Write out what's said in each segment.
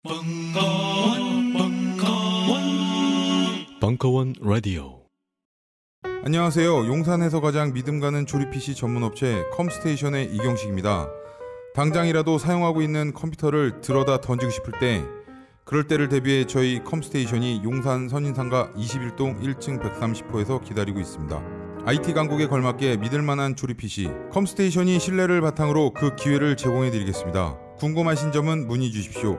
벙커원 라디오. 안녕하세요. 용산에서 가장 믿음 가는 조립 PC 전문 업체 컴스테이션의 이경식입니다. 당장이라도 사용하고 있는 컴퓨터를 들어다 던지고 싶을 때, 그럴 때를 대비해 저희 컴스테이션이 용산 선인상가 21동 1층 130호에서 기다리고 있습니다. IT 강국에 걸맞게 믿을만한 조립 PC 컴스테이션이 신뢰를 바탕으로 그 기회를 제공해드리겠습니다. 궁금하신 점은 문의 주십시오.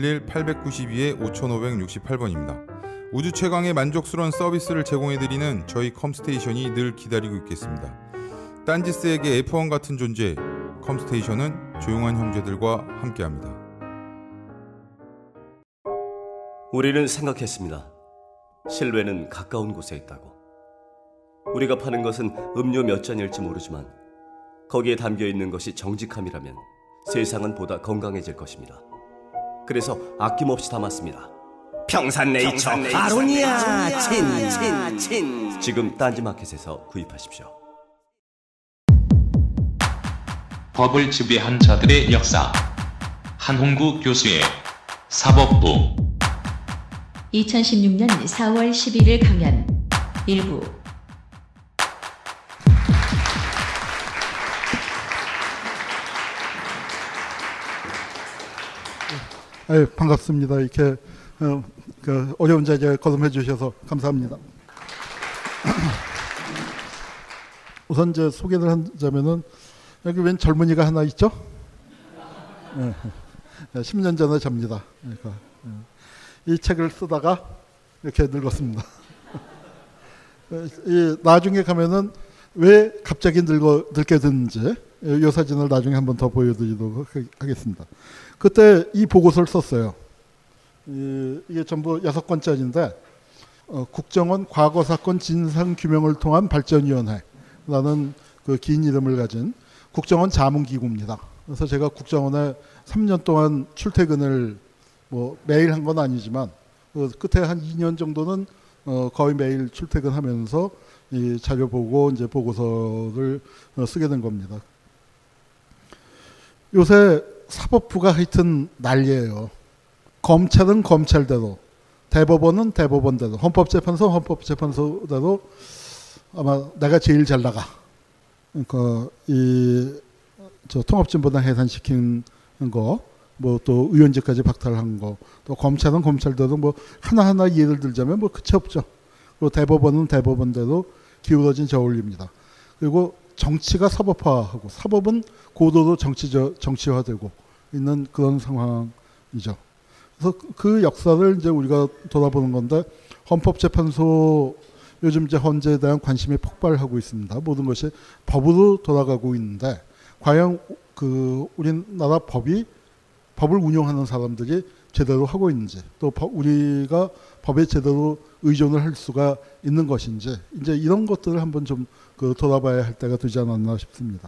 011-892-5568번입니다. 우주 최강의 만족스러운 서비스를 제공해드리는 저희 컴스테이션이 늘 기다리고 있겠습니다. 딴지스에게 F1 같은 존재, 컴스테이션은 조용한 형제들과 함께합니다. 우리는 생각했습니다. 실외는 가까운 곳에 있다고. 우리가 파는 것은 음료 몇 잔일지 모르지만 거기에 담겨있는 것이 정직함이라면 세상은 보다 건강해질 것입니다. 그래서 아낌없이 담았습니다. 평산네이처 아로니아 친. 지금 딴지마켓에서 구입하십시오. 법을 지배한 자들의 역사. 한홍구 교수의 사법부. 2016년 4월 11일 강연 일부. 네, 반갑습니다. 이렇게 어려운 자리에 거듭해 주셔서 감사합니다. 우선 이제 소개를 하자면은 여기 웬 젊은이가 하나 있죠? 네, 10년 전에 접니다. 그러니까 이 책을 쓰다가 이렇게 늙었습니다. 나중에 가면은 왜 갑자기 늙게 됐는지 이 사진을 나중에 한번 더 보여드리도록 하겠습니다. 그때 이 보고서를 썼어요. 이게 전부 6권짜리인데 국정원 과거사건 진상규명을 통한 발전위원회라는 그 긴 이름을 가진 국정원 자문기구입니다. 그래서 제가 국정원에 3년 동안 출퇴근을 뭐 매일 한 건 아니지만 끝에 한 2년 정도는 거의 매일 출퇴근하면서 이 자료 보고 이제 보고서를 쓰게 된 겁니다. 요새 사법부가 하여튼 난리예요. 검찰은 검찰대로, 대법원은 대법원대로, 헌법재판소대로 아마 내가 제일 잘 나가. 그러니까 저 통합진보당 해산시킨 거, 뭐 또 의원직까지 박탈한 거, 또 검찰은 검찰대로 뭐 하나하나 예를 들자면 뭐 끝이 없죠. 그리고 대법원은 대법원대로 기울어진 저울입니다. 그리고 정치가 사법화하고 사법은 고도로 정치화되고 있는 그런 상황이죠. 그래서 그 역사를 이제 우리가 돌아보는 건데, 헌법재판소 요즘 이제 헌재에 대한 관심이 폭발하고 있습니다. 모든 것이 법으로 돌아가고 있는데, 과연 그 우리나라 법을 운영하는 사람들이 제대로 하고 있는지, 또 우리가 법에 제대로 의존을 할 수가 있는 것인지, 이제 이런 것들을 한번 좀 돌아봐야 할 때가 되지 않았나 싶습니다.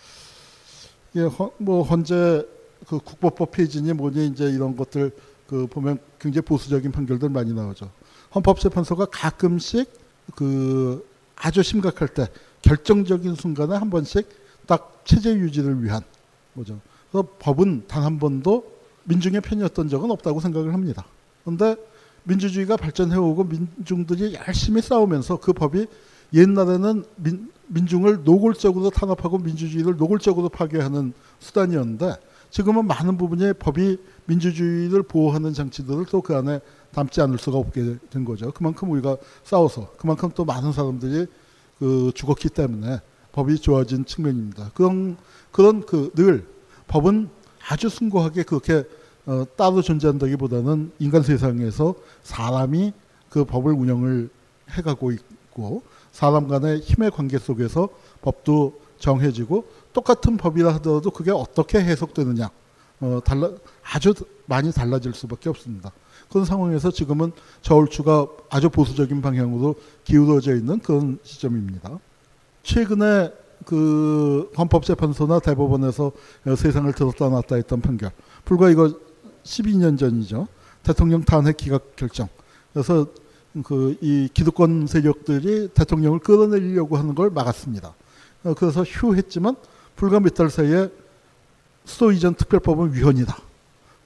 뭐 헌재 그 국법법 페이지니 뭐니 이제 이런 것들 보면 굉장히 보수적인 판결들 많이 나오죠. 헌법재판소가 가끔씩 아주 심각할 때 결정적인 순간에 한 번씩 딱 체제 유지를 위한 거죠. 그래서 법은 단 한 번도 민중의 편이었던 적은 없다고 생각을 합니다. 그런데 민주주의가 발전해오고 민중들이 열심히 싸우면서 그 법이 옛날에는 민중을 노골적으로 탄압하고 민주주의를 노골적으로 파괴하는 수단이었는데, 지금은 많은 부분이 법이 민주주의를 보호하는 장치들을 또 그 안에 담지 않을 수가 없게 된 거죠. 그만큼 우리가 싸워서, 그만큼 또 많은 사람들이 죽었기 때문에 법이 좋아진 측면입니다. 늘 법은 아주 숭고하게 그렇게 따로 존재한다기보다는 인간 세상에서 사람이 그 법을 운영을 해가고 있고, 사람 간의 힘의 관계 속에서 법도 정해지고, 똑같은 법이라 하더라도 그게 어떻게 해석되느냐 아주 많이 달라질 수밖에 없습니다. 그런 상황에서 지금은 저울추가 아주 보수적인 방향으로 기울어져 있는 그런 시점입니다. 최근에 그 헌법재판소나 대법원에서 세상을 들었다 놨다 했던 판결, 불과 이거 12년 전이죠. 대통령 탄핵 기각 결정. 그래서 이 기득권 세력들이 대통령을 끌어내리려고 하는 걸 막았습니다. 그래서 휴했지만 불과 몇 달 사이에 수도 이전 특별법은 위헌이다.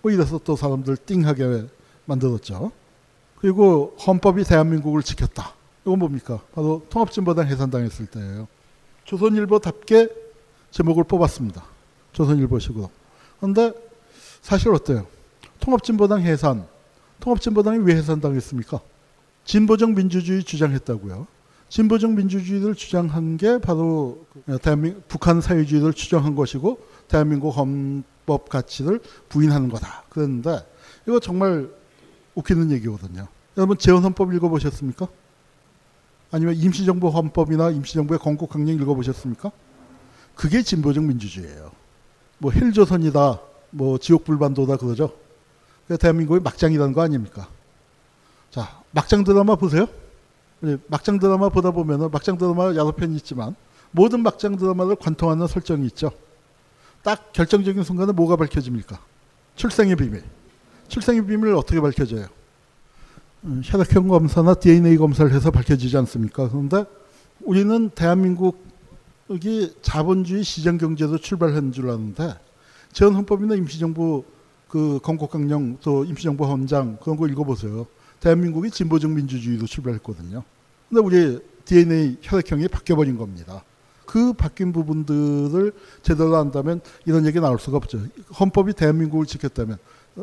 뭐 이래서 또 사람들 띵하게 만들었죠. 그리고 헌법이 대한민국을 지켰다. 이건 뭡니까? 바로 통합진보당 해산당했을 때예요. 조선일보답게 제목을 뽑았습니다. 조선일보식으로. 그런데 사실 어때요? 통합진보당 해산. 통합진보당이 왜 해산당했습니까? 진보적 민주주의 주장했다고요. 진보적 민주주의를 주장한 게 바로 북한 사회주의를 추정한 것이고 대한민국 헌법 가치를 부인하는 거다. 그랬는데 이거 정말 웃기는 얘기거든요. 여러분 재헌헌법 읽어보셨습니까? 아니면 임시정부 헌법이나 임시정부의 건국강령 읽어보셨습니까? 그게 진보적 민주주의예요. 뭐 헬조선이다, 뭐 지옥불반도다 그러죠. 대한민국의 막장이라는 거 아닙니까? 자, 막장 드라마 보세요. 막장 드라마 보다 보면은 막장 드라마 여러 편이 있지만 모든 막장 드라마를 관통하는 설정이 있죠. 딱 결정적인 순간에 뭐가 밝혀집니까? 출생의 비밀. 출생의 비밀을 어떻게 밝혀져요? 혈액형 검사나 DNA 검사를 해서 밝혀지지 않습니까? 그런데 우리는 대한민국이 자본주의 시장경제로 출발한 줄 아는데 재헌헌법이나 임시정부 그 건국강령 또 임시정부 헌장 그런 거 읽어보세요. 대한민국이 진보적 민주주의로 출발했거든요. 근데 우리 DNA 혈액형이 바뀌어버린 겁니다. 그 바뀐 부분들을 제대로 안다면 이런 얘기 나올 수가 없죠. 헌법이 대한민국을 지켰다면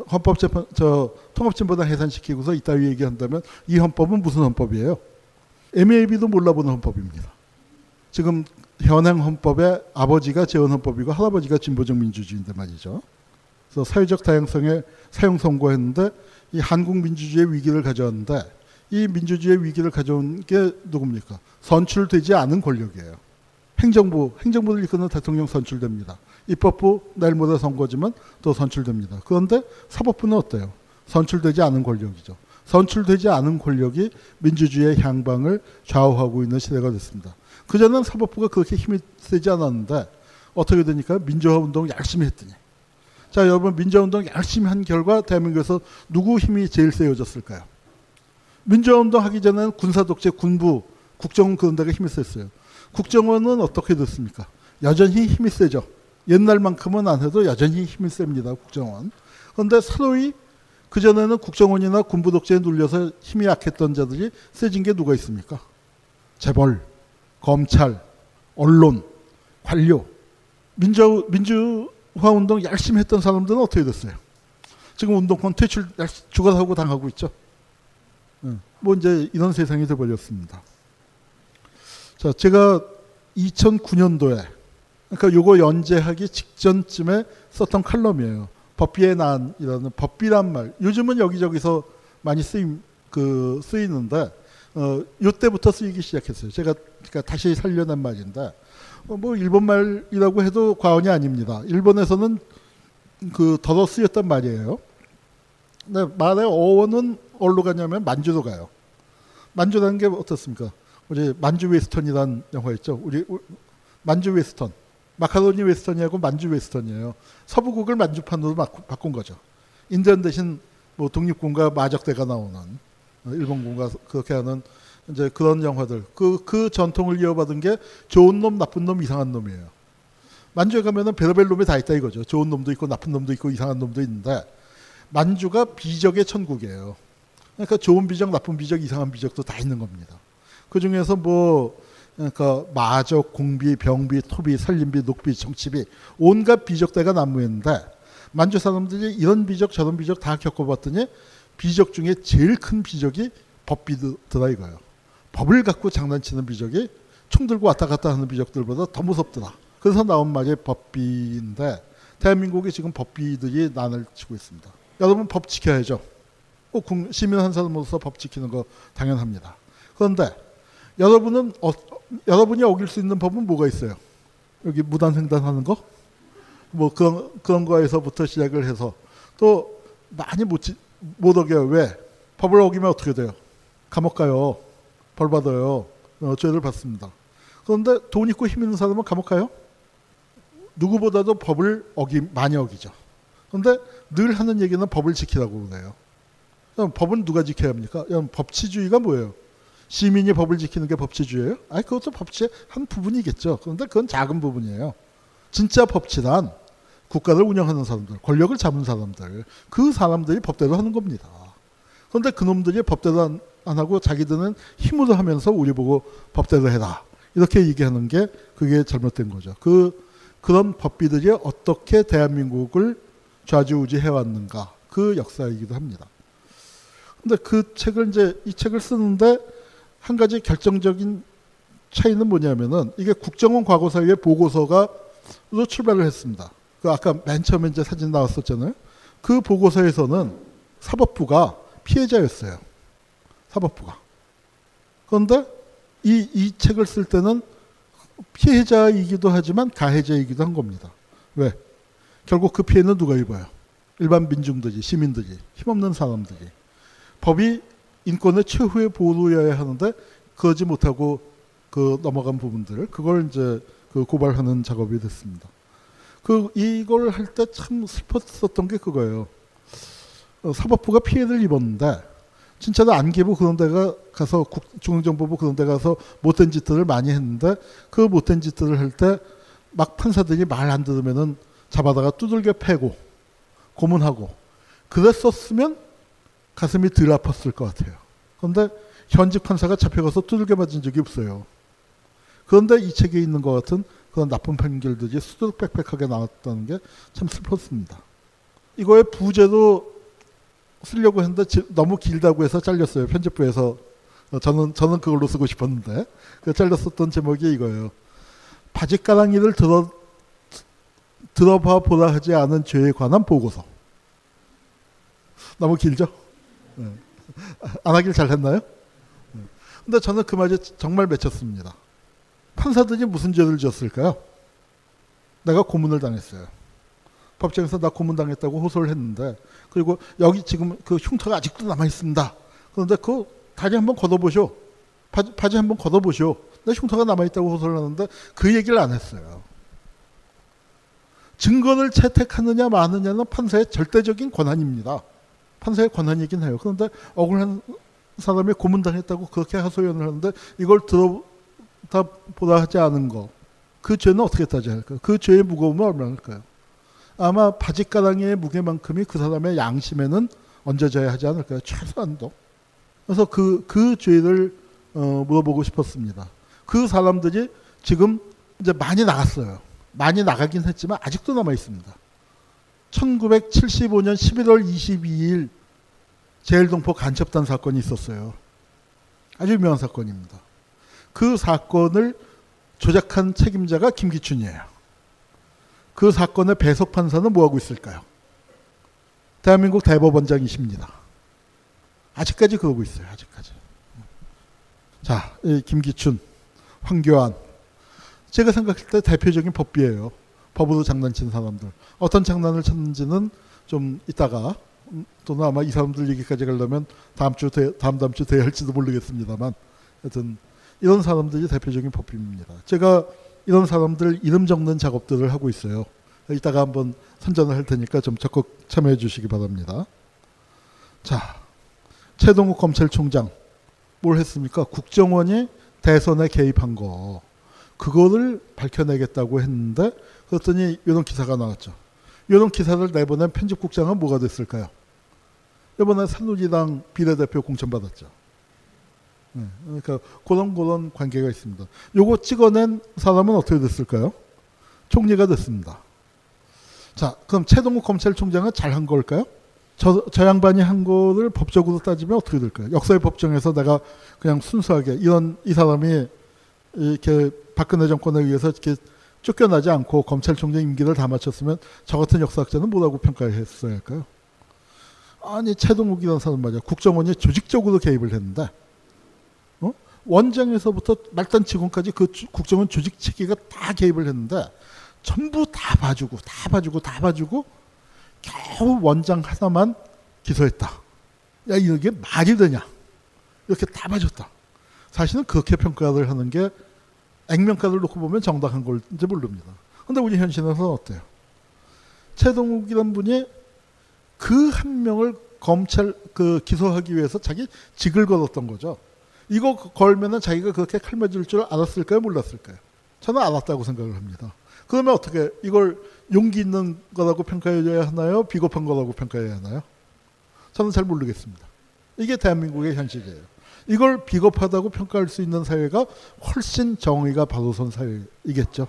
통합진보당 해산시키고서 이따위 얘기한다면 이 헌법은 무슨 헌법이에요? MAB도 몰라보는 헌법입니다. 지금 현행 헌법의 아버지가 재헌헌법이고 할아버지가 진보적 민주주의인데 말이죠. 그래서 사회적 다양성에 사용 선고했는데 이 한국 민주주의의 위기를 가져왔는데 이 민주주의의 위기를 가져온 게 누굽니까? 선출되지 않은 권력이에요. 행정부를 이끄는 대통령 선출됩니다. 입법부 내일 모레 선거지만 또 선출됩니다. 그런데 사법부는 어때요? 선출되지 않은 권력이죠. 선출되지 않은 권력이 민주주의의 향방을 좌우하고 있는 시대가 됐습니다. 그전에는 사법부가 그렇게 힘이 세지 않았는데 어떻게 되니까 민주화운동 열심히 했더니 자 여러분 민주화운동 열심히 한 결과 대한민국에서 누구 힘이 제일 세워졌을까요? 민주화운동 하기 전에는 군사독재, 군부, 국정원 그런 데가 힘이 셌어요. 국정원은 어떻게 됐습니까? 여전히 힘이 세죠. 옛날만큼은 안 해도 여전히 힘이 셉니다. 국정원. 그런데 서로이 그전에는 국정원이나 군부 독재에 눌려서 힘이 약했던 자들이 세진 게 누가 있습니까? 재벌, 검찰, 언론, 관료. 민주화운동 열심히 했던 사람들은 어떻게 됐어요? 지금 운동권 퇴출 죽어서고 당하고 있죠. 뭐 이제 이런 세상이 돼버렸습니다. 자, 제가 2009년도에 그러니까 요거 연재하기 직전쯤에 썼던 칼럼이에요. 법비의 난이라는 법비란 말. 요즘은 여기저기서 많이 쓰이는데 요때부터 쓰이기 시작했어요. 제가 그러니까 다시 살려낸 말인데 뭐 일본 말이라고 해도 과언이 아닙니다. 일본에서는 더러 쓰였단 말이에요. 근데 말의 어원은 어디로 가냐면 만주로 가요. 만주라는 게 어떻습니까? 우리 만주 웨스턴이라는 영화 있죠. 우리 만주 웨스턴. 마카로니 웨스턴이하고 만주 웨스턴이에요. 서부국을 만주판으로 바꾼 거죠. 인디언 대신 뭐 독립군과 마적대가 나오는 일본군과 그렇게 하는 이제 그런 영화들. 그 전통을 이어받은 게 좋은 놈, 나쁜 놈, 이상한 놈이에요. 만주에 가면은 별의별 놈이 다 있다 이거죠. 좋은 놈도 있고 나쁜 놈도 있고 이상한 놈도 있는데 만주가 비적의 천국이에요. 그러니까 좋은 비적, 나쁜 비적, 이상한 비적도 다 있는 겁니다. 그 중에서 그러니까 마적, 공비, 병비, 토비, 살림비, 녹비, 정치비 온갖 비적대가 난무했는데 만주 사람들이 이런 비적 저런 비적 다 겪어봤더니 비적 중에 제일 큰 비적이 법비더라 이거예요. 법을 갖고 장난치는 비적이 총 들고 왔다 갔다 하는 비적들보다 더 무섭더라. 그래서 나온 말이 법비인데 대한민국에 지금 법비들이 난을 치고 있습니다. 여러분 법 지켜야죠. 꼭 시민 한 사람으로서 법 지키는 거 당연합니다. 그런데 여러분이 어길 수 있는 법은 뭐가 있어요? 여기 무단횡단하는 거? 뭐 그런 거에서부터 시작을 해서 또 많이 못 어겨요. 왜? 법을 어기면 어떻게 돼요? 감옥 가요. 벌 받아요. 죄를 받습니다. 그런데 돈 있고 힘 있는 사람은 감옥 가요? 누구보다도 법을 많이 어기죠. 그런데 늘 하는 얘기는 법을 지키라고 그래요. 그럼 법은 누가 지켜야 합니까? 법치주의가 뭐예요? 시민이 법을 지키는 게 법치주의예요? 아니 그것도 법치의 한 부분이겠죠. 그런데 그건 작은 부분이에요. 진짜 법치란 국가를 운영하는 사람들, 권력을 잡은 사람들, 그 사람들이 법대로 하는 겁니다. 그런데 그놈들이 법대로 안 하고 자기들은 힘으로 하면서 우리 보고 법대로 해라. 이렇게 얘기하는 게 그게 잘못된 거죠. 그런 법비들이 어떻게 대한민국을 좌지우지해왔는가. 그 역사이기도 합니다. 근데 그 책을 이 책을 쓰는데 한 가지 결정적인 차이는 뭐냐면은 이게 국정원 과거사위의 보고서로 출발을 했습니다. 그 아까 맨 처음에 이제 사진 나왔었잖아요. 그 보고서에서는 사법부가 피해자였어요. 사법부가. 그런데 이 책을 쓸 때는 피해자이기도 하지만 가해자이기도 한 겁니다. 왜? 결국 그 피해는 누가 입어요? 일반 민중들이, 시민들이, 힘없는 사람들이. 법이 인권의 최후의 보루여야 하는데 그러지 못하고 넘어간 부분들을 그걸 이제 고발하는 작업이 됐습니다. 이걸 할 때 참 슬펐었던 게 그거예요. 사법부가 피해를 입었는데 진짜로 안기부 그런 데가 가서 중앙정보부 그런 데 가서 못된 짓들을 많이 했는데 그 못된 짓들을 할 때 막 판사들이 말 안 들으면은 잡아다가 두들겨 패고 고문하고 그랬었으면 가슴이 덜 아팠을 것 같아요. 그런데 현직 판사가 잡혀가서 두들겨 맞은 적이 없어요. 그런데 이 책에 있는 것 같은 그런 나쁜 판결들이 수두룩빽빽하게 나왔다는 게 참 슬펐습니다. 이거의 부제도 쓰려고 했는데 너무 길다고 해서 잘렸어요. 편집부에서. 저는 그걸로 쓰고 싶었는데 잘렸었던 제목이 이거예요. 바짓가랑이를 들어봐 보라 하지 않은 죄에 관한 보고서. 너무 길죠? 네. 안 하길 잘했나요? 네. 근데 저는 그 말이 정말 맺혔습니다. 판사들이 무슨 죄를 지었을까요? 내가 고문을 당했어요. 법정에서 나 고문당했다고 호소를 했는데 그리고 여기 지금 그 흉터가 아직도 남아있습니다. 그런데 그 다리 한번 걷어보쇼. 바지 한번 걷어보쇼. 내 흉터가 남아있다고 호소를 하는데 그 얘기를 안 했어요. 증거를 채택하느냐 마느냐는 판사의 절대적인 권한입니다. 판사의 권한이긴 해요. 그런데 억울한 사람이 고문당했다고 그렇게 하소연을 하는데 이걸 들어보다 하지 않은 거. 그 죄는 어떻게 따져야 할까요? 그 죄의 무거움은 얼마일까요? 아마 바짓가랑이의 무게만큼이 그 사람의 양심에는 얹어져야 하지 않을까요? 최소한도. 그래서 그 죄를 물어보고 싶었습니다. 그 사람들이 지금 이제 많이 나갔어요. 많이 나가긴 했지만 아직도 남아 있습니다. 1975년 11월 22일 제일동포 간첩단 사건이 있었어요. 아주 유명한 사건입니다. 그 사건을 조작한 책임자가 김기춘이에요. 그 사건의 배석 판사는 뭐하고 있을까요? 대한민국 대법원장이십니다. 아직까지 그러고 있어요. 아직까지. 자, 이 김기춘, 황교안. 제가 생각할 때 대표적인 법비예요. 법으로 장난친 사람들. 어떤 장난을 쳤는지는 좀 이따가 또는 아마 이 사람들 얘기까지 가려면 다음 주 돼야 할지도 모르겠습니다만 하여튼 이런 사람들이 대표적인 법비입니다. 제가 이런 사람들 이름 적는 작업들을 하고 있어요. 이따가 한번 선전을 할 테니까 좀 적극 참여해 주시기 바랍니다. 자, 최동욱 검찰총장 뭘 했습니까? 국정원이 대선에 개입한 거 그거를 밝혀내겠다고 했는데 그랬더니 이런 기사가 나왔죠. 이런 기사를 내보낸 편집국장은 뭐가 됐을까요? 이번에 새누리당 비례대표 공천받았죠. 네, 그러니까 그런 관계가 있습니다. 요거 찍어낸 사람은 어떻게 됐을까요? 총리가 됐습니다. 자, 그럼 최동욱 검찰총장은 잘한 걸까요? 저 양반이 한 거를 법적으로 따지면 어떻게 될까요? 역사의 법정에서 내가 그냥 순수하게 이 사람이 이렇게 박근혜 정권에 의해서 이렇게 쫓겨나지 않고 검찰총장 임기를 다 마쳤으면 저 같은 역사학자는 뭐라고 평가했어야 할까요? 아니 최동욱이라는 사람 말이야. 국정원이 조직적으로 개입을 했는데 원장에서부터 말단 직원까지 그 국정원 조직 체계가 다 개입을 했는데 전부 다 봐주고 겨우 원장 하나만 기소했다. 야 이게 말이 되냐. 이렇게 다 봐줬다. 사실은 그렇게 평가를 하는 게 액면가를 놓고 보면 정당한 걸지 모릅니다. 그런데 우리 현실에서 어때요? 최동욱이라는 분이 그 한 명을 기소하기 위해서 자기 직을 걸었던 거죠. 이거 걸면은 자기가 그렇게 칼 맞을 줄 알았을까요? 몰랐을까요? 저는 알았다고 생각을 합니다. 그러면 어떻게 이걸 용기 있는 거라고 평가해야 하나요? 비겁한 거라고 평가해야 하나요? 저는 잘 모르겠습니다. 이게 대한민국의 현실이에요. 이걸 비겁하다고 평가할 수 있는 사회가 훨씬 정의가 바로 선 사회이겠죠.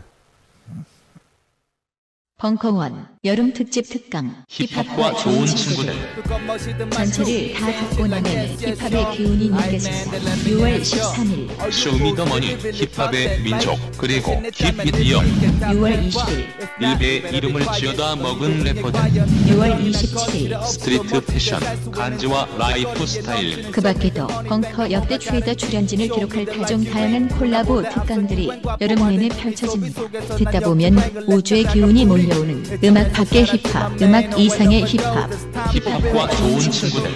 벙커원 여름 특집 특강 힙합과 좋은 친구들. 전체를 다 갖고 나면 힙합의 기운이 느껴져서 6월 13일 쇼미더머니 힙합의 민족 그리고 힙미디어 6월 20일 일베 이름을 지어다 먹은 래퍼들 6월 27일 스트리트 패션 간지와 라이프 스타일 그 밖에도 벙커 역대 최다 출연진을 기록할 다종 다양한 콜라보 특강들이 여름 내내 펼쳐집니다. 듣다 보면 우주의 기운이 몰려오는 음악 밖의 힙합, 음악 이상의 힙합. 힙합과 좋은 친구들.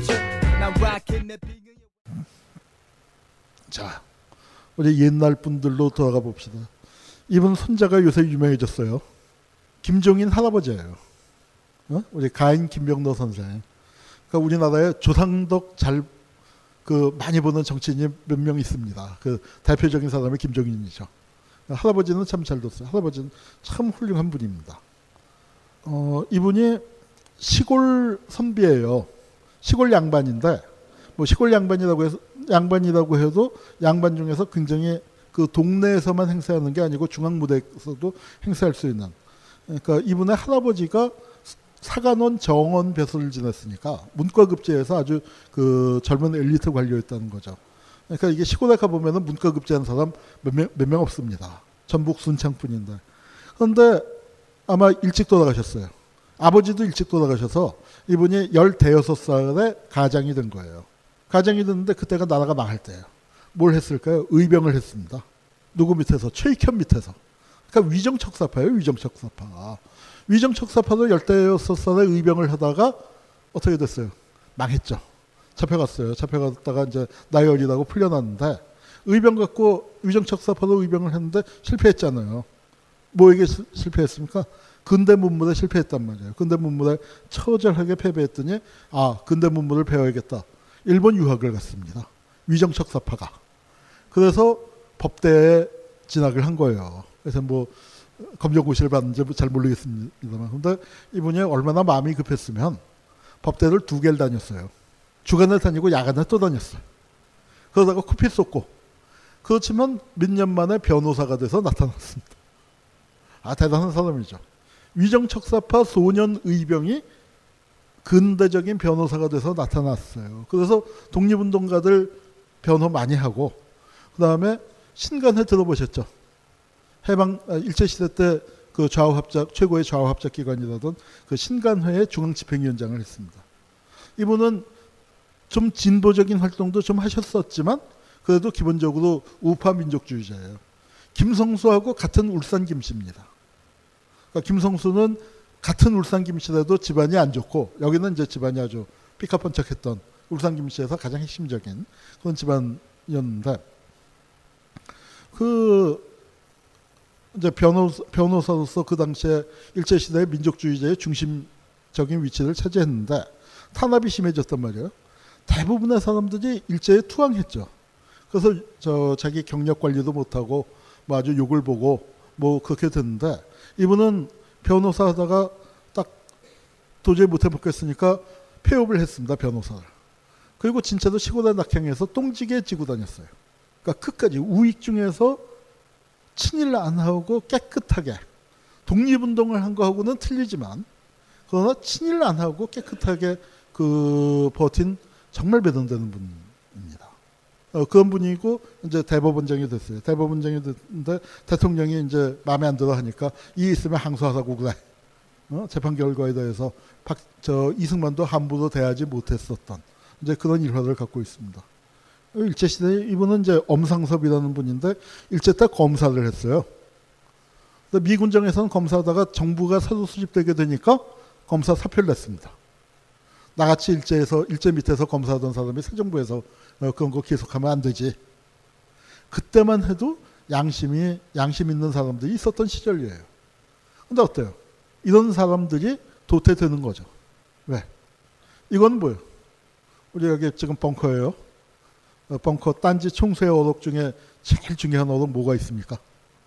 자, 우리 옛날 분들로 돌아가 봅시다. 이분 손자가 요새 유명해졌어요. 김종인 할아버지예요. 우리 가인 김병로 선생. 그러니까 우리나라에 조상덕 많이 보는 정치인이 몇 명 있습니다. 그 대표적인 사람이 김종인이죠. 할아버지는 참 잘 뒀어요. 할아버지는 참 훌륭한 분입니다. 이분이 시골 선비예요. 시골 양반인데, 뭐 시골 양반이라고 해도 양반 중에서 굉장히 그 동네에서만 행사하는 게 아니고 중앙 무대에서도 행사할 수 있는. 그러니까 이분의 할아버지가 사관원 정원 벼슬을 지냈으니까 문과급제에서 아주 그 젊은 엘리트 관료였다는 거죠. 그러니까 이게 시골에 가보면은 문과급제한 사람 몇 명 없습니다. 전북 순창뿐인데. 그런데 아마 일찍 돌아가셨어요. 아버지도 일찍 돌아가셔서 이분이 15살에 가장이 된 거예요. 가장이 됐는데 그때가 나라가 망할 때예요. 뭘 했을까요? 의병을 했습니다. 누구 밑에서? 최익현 밑에서. 그러니까 위정척사파예요. 위정척사파. 위정척사파도 16살에 의병을 하다가 어떻게 됐어요? 망했죠. 잡혀갔어요. 잡혀갔다가 이제 나이 어리다고 풀려났는데 의병 갖고 위정척사파도 의병을 했는데 실패했잖아요. 뭐에게 실패했습니까? 근대 문물에 실패했단 말이에요. 근대 문물에 처절하게 패배했더니 근대 문물을 배워야겠다. 일본 유학을 갔습니다. 위정척사파가. 그래서 법대에 진학을 한 거예요. 그래서 뭐 검정고시를 받는지 잘 모르겠습니다만. 근데 이분이 얼마나 마음이 급했으면 법대를 2개를 다녔어요. 주간에 다니고 야간에 또 다녔어요. 그러다가 코피 쏟고. 그렇지만 몇 년 만에 변호사가 돼서 나타났습니다. 대단한 사람이죠. 위정척사파 소년 의병이 근대적인 변호사가 돼서 나타났어요. 그래서 독립운동가들 변호 많이 하고, 그 다음에 신간회 들어보셨죠? 일제시대 때 그 최고의 좌우합작 기관이라던 그 신간회의 중앙집행위원장을 했습니다. 이분은 좀 진보적인 활동도 좀 하셨었지만 그래도 기본적으로 우파 민족주의자예요. 김성수하고 같은 울산 김씨입니다. 그러니까 김성수는 같은 울산 김씨라도 집안이 안 좋고, 여기는 이제 집안이 아주 삐까뻔쩍했던 울산 김씨에서 가장 핵심적인 그런 집안이었는데, 이제 변호사로서 그 당시에 일제시대의 민족주의자의 중심적인 위치를 차지했는데 탄압이 심해졌단 말이에요. 대부분의 사람들이 일제에 투항했죠. 그래서 자기 경력 관리도 못하고 뭐 아주 욕을 보고 뭐 그렇게 됐는데, 이분은 변호사 하다가 딱 도저히 못 해먹겠으니까 폐업을 했습니다. 변호사를. 그리고 진짜로 시골에 낙향해서 똥지게 지고 다녔어요. 그러니까 끝까지 우익 중에서 친일 안 하고 깨끗하게 독립운동을 한 거하고는 틀리지만, 그러나 친일 안 하고 깨끗하게 버틴 정말 배당되는 분입니다. 그런 분이고 이제 대법원장이 됐어요. 대법원장이 됐는데 대통령이 이제 마음에 안 들어 하니까 이 있으면 항소하라고 그래. 재판 결과에 대해서 이승만도 함부로 대하지 못했었던 이제 그런 일화를 갖고 있습니다. 일제시대에 이분은 이제 엄상섭이라는 분인데 일제 때 검사를 했어요. 미군정에서는 검사하다가 정부가 새로 수집되게 되니까 검사 사표를 냈습니다. 나같이 일제 밑에서 검사하던 사람이 새 정부에서 그런 거 계속하면 안 되지. 그때만 해도 양심 있는 사람들이 있었던 시절이에요. 근데 어때요? 이런 사람들이 도태되는 거죠. 왜? 이건 뭐예요? 우리 여기 지금 벙커예요. 벙커 딴지 총수의 어록 중에 제일 중요한 어록 뭐가 있습니까?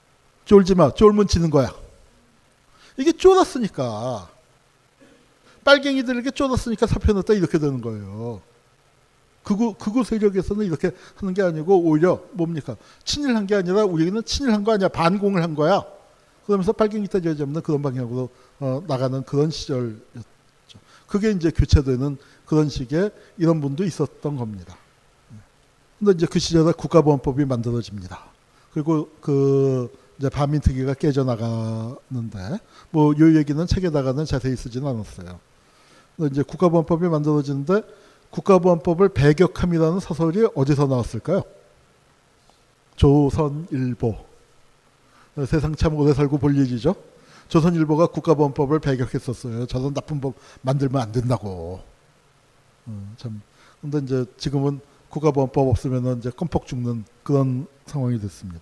쫄지 마. 쫄면 지는 거야. 이게 쫄았으니까. 빨갱이들에게 쫄았으니까 사표 냈다 이렇게 되는 거예요. 극우 세력에서는 이렇게 하는 게 아니고 오히려 뭡니까? 친일한 게 아니라 우리는 친일한 거 아니야. 반공을 한 거야. 그러면서 빨갱이 따지지 않는 그런 방향으로 나가는 그런 시절이었죠. 그게 이제 교체되는 그런 식의 이런 분도 있었던 겁니다. 근데 이제 그 시절에 국가보안법이 만들어집니다. 그리고 이제 반민특위가 깨져나가는데, 뭐, 요 얘기는 책에다가는 자세히 쓰진 않았어요. 근데 이제 국가보안법이 만들어지는데, 국가보안법을 배격함이라는 사설이 어디서 나왔을까요? 조선일보. 세상 참 오래 살고 볼 일이죠. 조선일보가 국가보안법을 배격했었어요. 저런 나쁜 법 만들면 안 된다고. 참. 근데 이제 지금은 국가보안법 없으면 이제 껌뻑 죽는 그런 상황이 됐습니다.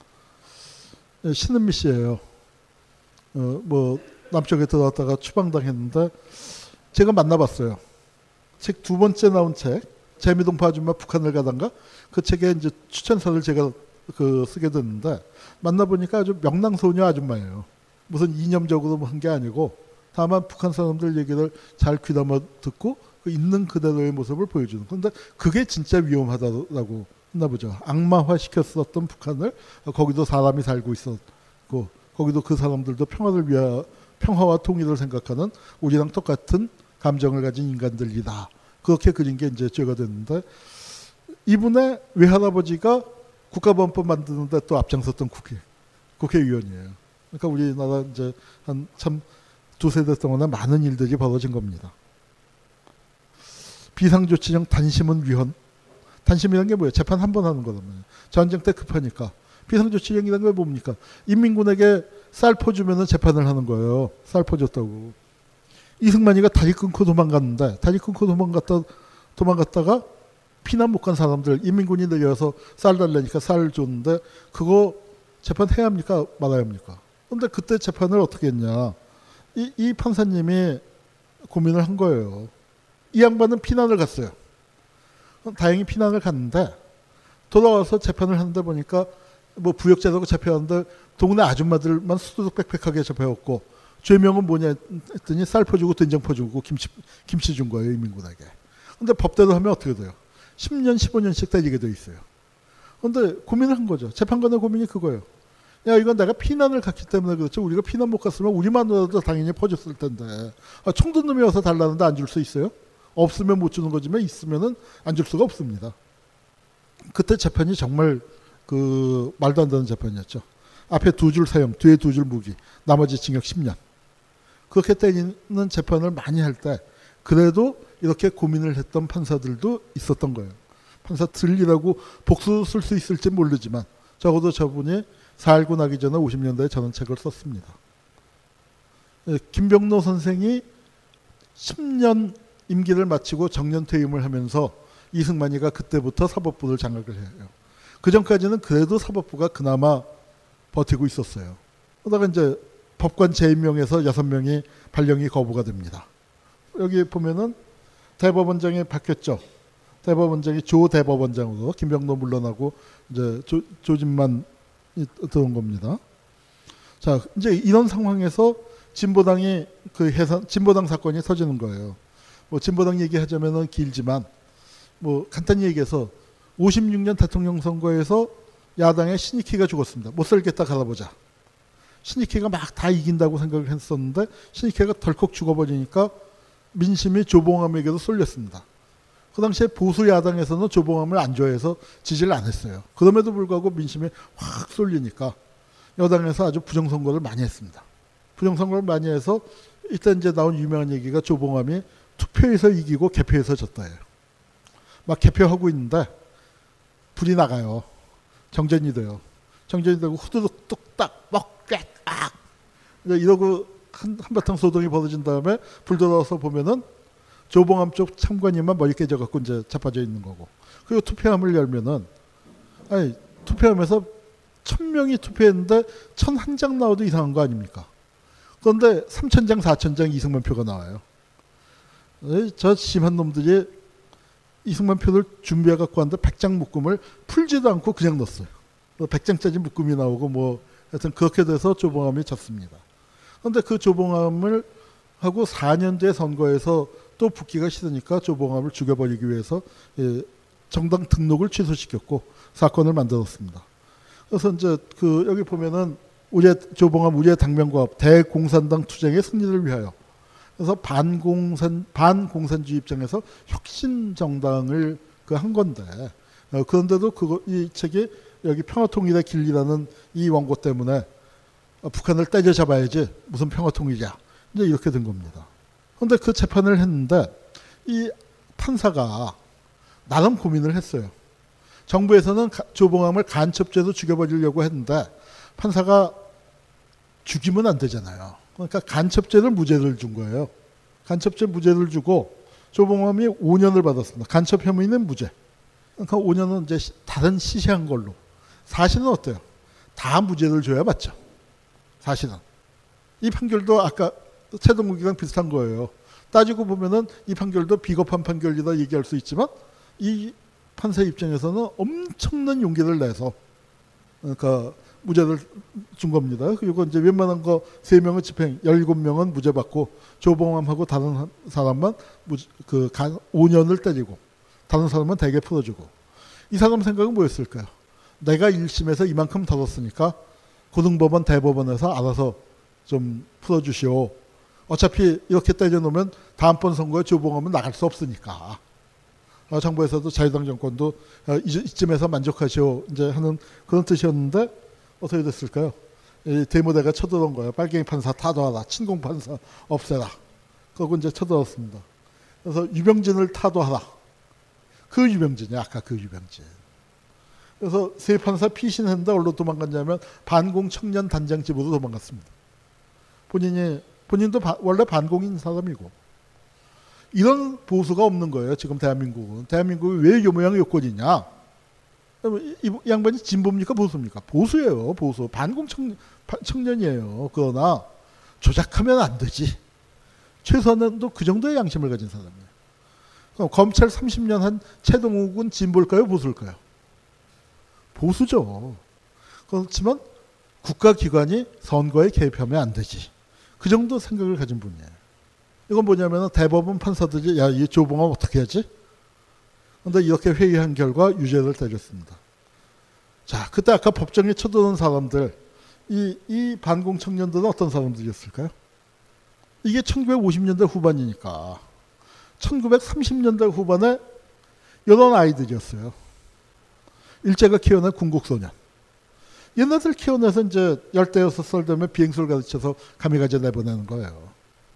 신은미 씨예요. 뭐 남쪽에 들어왔다가 추방당했는데 제가 만나봤어요. 책 두 번째 나온 책 재미동파 아줌마 북한을 가단가 그 책에 이제 추천서를 제가 쓰게 됐는데 만나보니까 아주 명랑소녀 아줌마예요. 무슨 이념적으로 한 게 아니고 다만 북한 사람들 얘기를 잘 귀담아 듣고 그 있는 그대로의 모습을 보여주는. 그런데 그게 진짜 위험하다고 했나 보죠. 악마화 시켰었던 북한을 거기도 사람이 살고 있었고 거기도 그 사람들도 평화를 위하 평화와 통일을 생각하는 우리랑 똑같은 감정을 가진 인간들이다. 그렇게 그린 게 이제 죄가 됐는데 이분의 외할아버지가 국가보안법 만드는데 또 앞장섰던 국회의원이에요. 그러니까 우리나라 이제 한 참 두세 대 동안에 많은 일들이 벌어진 겁니다. 비상조치령 단심은 위헌. 단심이라는 게 뭐예요? 재판 한 번 하는 거라면. 전쟁 때 급하니까. 비상조치령이라는 게 뭡니까? 인민군에게 쌀 퍼주면 재판을 하는 거예요. 쌀 퍼줬다고. 이승만이가 다리 끊고 도망갔는데 다리 끊고 도망갔다가 피난 못 간 사람들 인민군이 내려와서 쌀 달라니까 쌀 줬는데 그거 재판해야 합니까? 말아야 합니까? 그런데 그때 재판을 어떻게 했냐. 이 판사님이 고민을 한 거예요. 이 양반은 피난을 갔어요. 다행히 피난을 갔는데 돌아와서 재판을 하는데 보니까 뭐 부역자라고 잡혀왔는데 동네 아줌마들만 수두룩 빽빽하게 잡혀왔고 죄명은 뭐냐 했더니 쌀 퍼주고 된장 퍼주고 김치 준 거예요. 인민군에게. 근데 법대로 하면 어떻게 돼요? 10년 15년씩 때리게 돼 있어요. 그런데 고민을 한 거죠. 재판관의 고민이 그거예요. 야 이건 내가 피난을 갔기 때문에 그렇죠. 우리가 피난 못 갔으면 우리만으로도 당연히 퍼줬을 텐데 총 든 놈이 와서 달라는데 안 줄 수 있어요? 없으면 못 주는 거지만 있으면은 안 줄 수가 없습니다. 그때 재판이 정말 말도 안 되는 재판이었죠. 앞에 2줄 사형, 뒤에 2줄 무기, 나머지 징역 10년. 그렇게 때리는 재판을 많이 할 때 그래도 이렇게 고민을 했던 판사들도 있었던 거예요. 판사 들리라고 복수 쓸 수 있을지 모르지만 적어도 저분이 살고 나기 전에 50년대에 저런 책을 썼습니다. 김병로 선생이 10년 임기를 마치고 정년 퇴임을 하면서 이승만이가 그때부터 사법부를 장악을 해요. 그 전까지는 그래도 사법부가 그나마 버티고 있었어요. 그러다가 이제 법관 재임명에서 6명이 발령이 거부가 됩니다. 여기 보면은 대법원장이 바뀌었죠. 대법원장이 조대법원장으로 김병로 물러나고 이제 조진만 들어온 겁니다. 자, 이제 이런 상황에서 진보당이 진보당 사건이 터지는 거예요. 뭐 진보당 얘기하자면은 길지만 뭐 간단히 얘기해서 56년 대통령 선거에서 야당의 신익희가 죽었습니다. 못 살겠다 갈아보자. 신익희가 막 다 이긴다고 생각을 했었는데 신익희가 덜컥 죽어버리니까 민심이 조봉암에게도 쏠렸습니다. 그 당시에 보수 야당에서는 조봉암을 안 좋아해서 지지를 안 했어요. 그럼에도 불구하고 민심이 확 쏠리니까 여당에서 아주 부정선거를 많이 했습니다. 부정선거를 많이 해서 이때 이제 나온 유명한 얘기가 조봉암이 투표에서 이기고 개표에서 졌다예요. 막 개표하고 있는데 불이 나가요. 정전이 돼요. 정전이 되고 후두둑 뚝딱 먹깨 악 이러고 한바탕 소동이 벌어진 다음에 불 들어와서 보면은 조봉암 쪽 참관인만 머리 깨져갖고 이제 자빠져 있는 거고. 그리고 투표함을 열면은 투표함에서 1000명이 투표했는데 1001장 나와도 이상한 거 아닙니까? 그런데 3000장 4000장 이승만 표가 나와요. 저 심한 놈들이 이승만 표를 준비해 갖고 왔는데 100장 묶음을 풀지도 않고 그냥 넣었어요. 100장짜리 묶음이 나오고 뭐 하여튼 그렇게 돼서 조봉암이 졌습니다. 그런데 그 조봉암을 하고 4년 뒤에 선거에서 또 붙기가 싫으니까 조봉암을 죽여버리기 위해서 정당 등록을 취소시켰고 사건을 만들었습니다. 그래서 이제 그 여기 보면은 조봉암 우리의 당명과업 대공산당 투쟁의 승리를 위하여 그래서 반공산주의 입장에서 혁신 정당을 한 건데 그런데도 이 책이 여기 평화통일의 길이라는 이 원고 때문에 북한을 때려잡아야지 무슨 평화통일이야 이제 이렇게 된 겁니다. 그런데 그 재판을 했는데 이 판사가 나름 고민을 했어요. 정부에서는 조봉암을 간첩죄로 죽여버리려고 했는데 판사가 죽이면 안 되잖아요. 그러니까 간첩죄를 무죄를 준 거예요. 간첩죄 무죄를 주고 조봉암이 5년을 받았습니다. 간첩 혐의는 무죄. 그러니까 5년은 이제 다른 시시한 걸로. 사실은 어때요? 다 무죄를 줘야 맞죠. 사실은. 이 판결도 아까 최동욱이랑 비슷한 거예요. 따지고 보면은 이 판결도 비겁한 판결이다 얘기할 수 있지만 이 판사 입장에서는 엄청난 용기를 내서 그러니까 무죄를 준 겁니다. 그리고 이제 웬만한 거 3명은 집행, 17명은 무죄 받고 조봉암하고 다른 사람만 5년을 때리고 다른 사람은 대개 풀어주고 이 사람 생각은 뭐였을까요? 내가 1심에서 이만큼 다뤘으니까 고등법원 대법원에서 알아서 좀 풀어주시오. 어차피 이렇게 때려놓으면 다음번 선거에 조봉암은 나갈 수 없으니까. 정부에서도 자유당 정권도 이쯤에서 만족하시오. 이제 하는 그런 뜻이었는데 어떻게 됐을까요? 대모대가 쳐들어온 거예요. 빨갱이 판사 타도하라. 친공 판사 없애라. 그러고 이제 쳐들었습니다. 그래서 유병진을 타도하라. 그 유병진이 아까 그 유병진. 그래서 세 판사 피신했는데 어디로 도망갔냐면 반공 청년 단장집으로 도망갔습니다. 본인도 원래 반공인 사람이고 이런 보수가 없는 거예요. 지금 대한민국은. 대한민국이 왜 요 모양 요꼴이냐. 이 양반이 진보입니까 보수입니까? 보수예요. 보수. 반공 청년이에요. 그러나 조작하면 안 되지. 최소한은 그 정도의 양심을 가진 사람이에요. 그럼 검찰 30년 한 최동욱은 진보일까요? 보수일까요? 보수죠. 그렇지만 국가기관이 선거에 개입하면 안 되지. 그 정도 생각을 가진 분이에요. 이건 뭐냐면 대법원 판사들이 야, 이 조봉암 어떻게 하지? 그런데 이렇게 회의한 결과 유죄를 때렸습니다. 자, 그때 아까 법정에 쳐들어온 사람들, 이 반공 청년들은 어떤 사람들이었을까요? 이게 1950년대 후반이니까 1930년대 후반에 이런 아이들이었어요. 일제가 키워낸 군국소년. 얘네들 키워내서 이제 16살 되면 비행술 가르쳐서 가미가제 내보내는 거예요.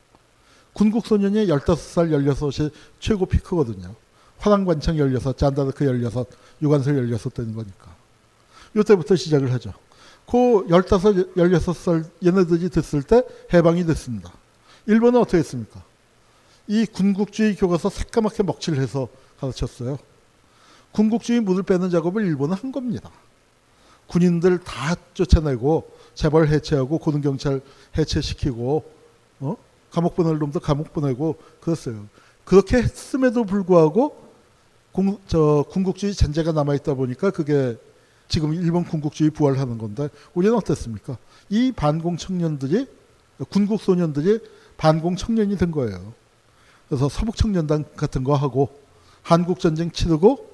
군국소년이 15살, 16이 최고 피크거든요. 화랑관청 16, 잔다르크 16, 유관설 16 되는 거니까. 이때부터 시작을 하죠. 그 15, 16살 얘네들이 됐을 때 해방이 됐습니다. 일본은 어떻게 했습니까? 이 군국주의 교과서 새까맣게 먹칠해서 가르쳤어요. 군국주의 물을 빼는 작업을 일본은 한 겁니다. 군인들 다 쫓아내고 재벌 해체하고 고등경찰 해체시키고 감옥 보낼 놈도 감옥 보내고 그랬어요. 그렇게 했음에도 불구하고 군국주의 잔재가 남아있다 보니까 그게 지금 일본 군국주의 부활하는 건데 우리는 어땠습니까? 이 반공 청년들이 군국 소년들이 반공 청년이 된 거예요. 그래서 서북청년단 같은 거 하고 한국전쟁 치르고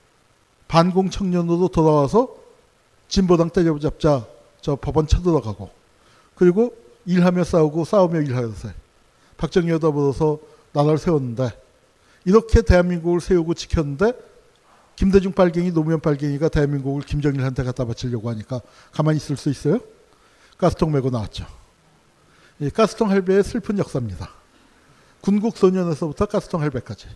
반공 청년으로 돌아와서 진보당 때려잡자 저 법원 쳐들어가고 그리고 일하며 싸우고 싸우며 일하면서 박정희와 더불어서 나라를 세웠는데 이렇게 대한민국을 세우고 지켰는데 김대중 빨갱이 노무현 빨갱이가 대한민국을 김정일한테 갖다 바치려고 하니까 가만히 있을 수 있어요? 가스통 메고 나왔죠. 이 가스통 할배의 슬픈 역사입니다. 군국 소년에서부터 가스통 할배까지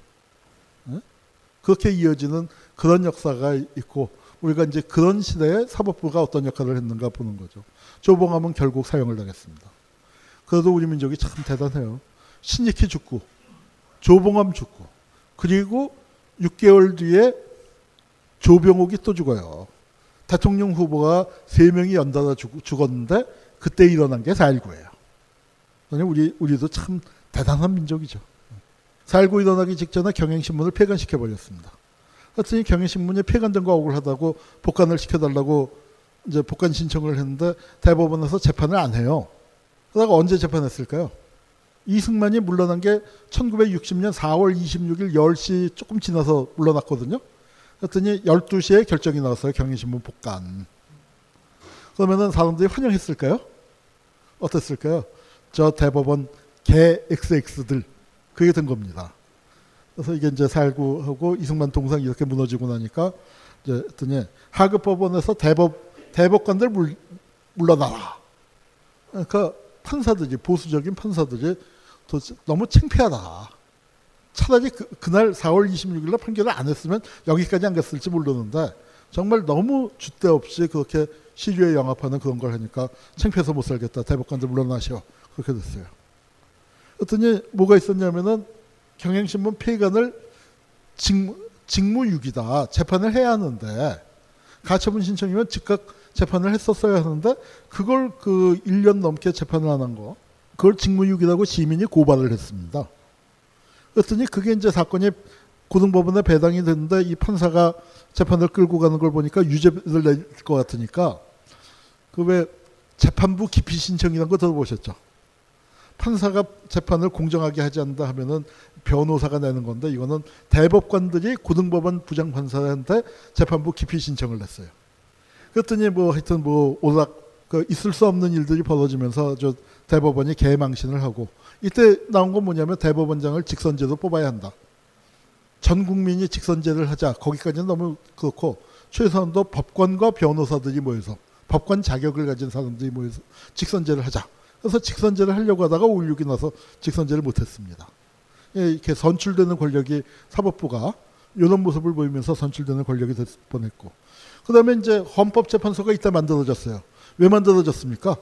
그렇게 이어지는 그런 역사가 있고 우리가 이제 그런 시대에 사법부가 어떤 역할을 했는가 보는 거죠. 조봉암은 결국 사형을 당했습니다. 그래도 우리 민족이 참 대단해요. 신익희 죽고 조봉암 죽고 그리고 6개월 뒤에 조병옥이 또 죽어요. 대통령 후보가 3명이 연달아 죽었는데 그때 일어난 게 4.19예요. 우리도 참 대단한 민족이죠. 4.19 일어나기 직전에 경향신문을 폐간시켜버렸습니다. 하여튼 경향신문이 폐간된 거 억울하다고 복간을 시켜달라고 이제 복관 신청을 했는데 대법원에서 재판을 안 해요. 그러다가 언제 재판했을까요? 이승만이 물러난 게 1960년 4월 26일 10시 조금 지나서 물러났거든요. 그랬더니 12시에 결정이 나왔어요. 경향신문 복간. 그러면은 사람들이 환영했을까요? 어땠을까요? 저 대법원 개 XX들 그게 된 겁니다. 그래서 이게 이제 4.19하고 이승만 동상 이렇게 무너지고 나니까 이제 했더니 하급법원에서 대법관들 물러나라. 그러니까 판사들이 보수적인 판사들이 너무 창피하다. 차라리 그날 4월 26일 날 판결을 안 했으면 여기까지 안 갔을지 모르는데 정말 너무 줏대 없이 그렇게 시류에 영합하는 그런 걸 하니까 창피해서 못 살겠다. 대법관들 물러나시오. 그렇게 됐어요. 그랬더니 뭐가 있었냐면은 경향신문 폐간을 직무유기다. 재판을 해야 하는데 가처분 신청이면 즉각 재판을 했었어야 하는데 그걸 1년 넘게 재판을 안 한 거. 그걸 직무유기라고 시민이 고발을 했습니다. 그랬더니 그게 이제 사건이 고등법원에 배당이 됐는데 이 판사가 재판을 끌고 가는 걸 보니까 유죄를 낼 것 같으니까 그 왜 재판부 기피 신청이라는 거 들어보셨죠? 판사가 재판을 공정하게 하지 않는다 하면은 변호사가 내는 건데 이거는 대법관들이 고등법원 부장판사한테 재판부 기피 신청을 냈어요. 그랬더니 하여튼 오락 있을 수 없는 일들이 벌어지면서 저 대법원이 개망신을 하고 이때 나온 건 뭐냐면 대법원장을 직선제로 뽑아야 한다. 전 국민이 직선제를 하자. 거기까지는 너무 그렇고 최소한도 법관과 변호사들이 모여서 법관 자격을 가진 사람들이 모여서 직선제를 하자. 그래서 직선제를 하려고 하다가 5.16이 나서 직선제를 못했습니다. 이렇게 선출되는 권력이 사법부가 이런 모습을 보이면서 선출되는 권력이 될 뻔했고 그 다음에 이제 헌법재판소가 이때 만들어졌어요. 왜 만들어졌습니까?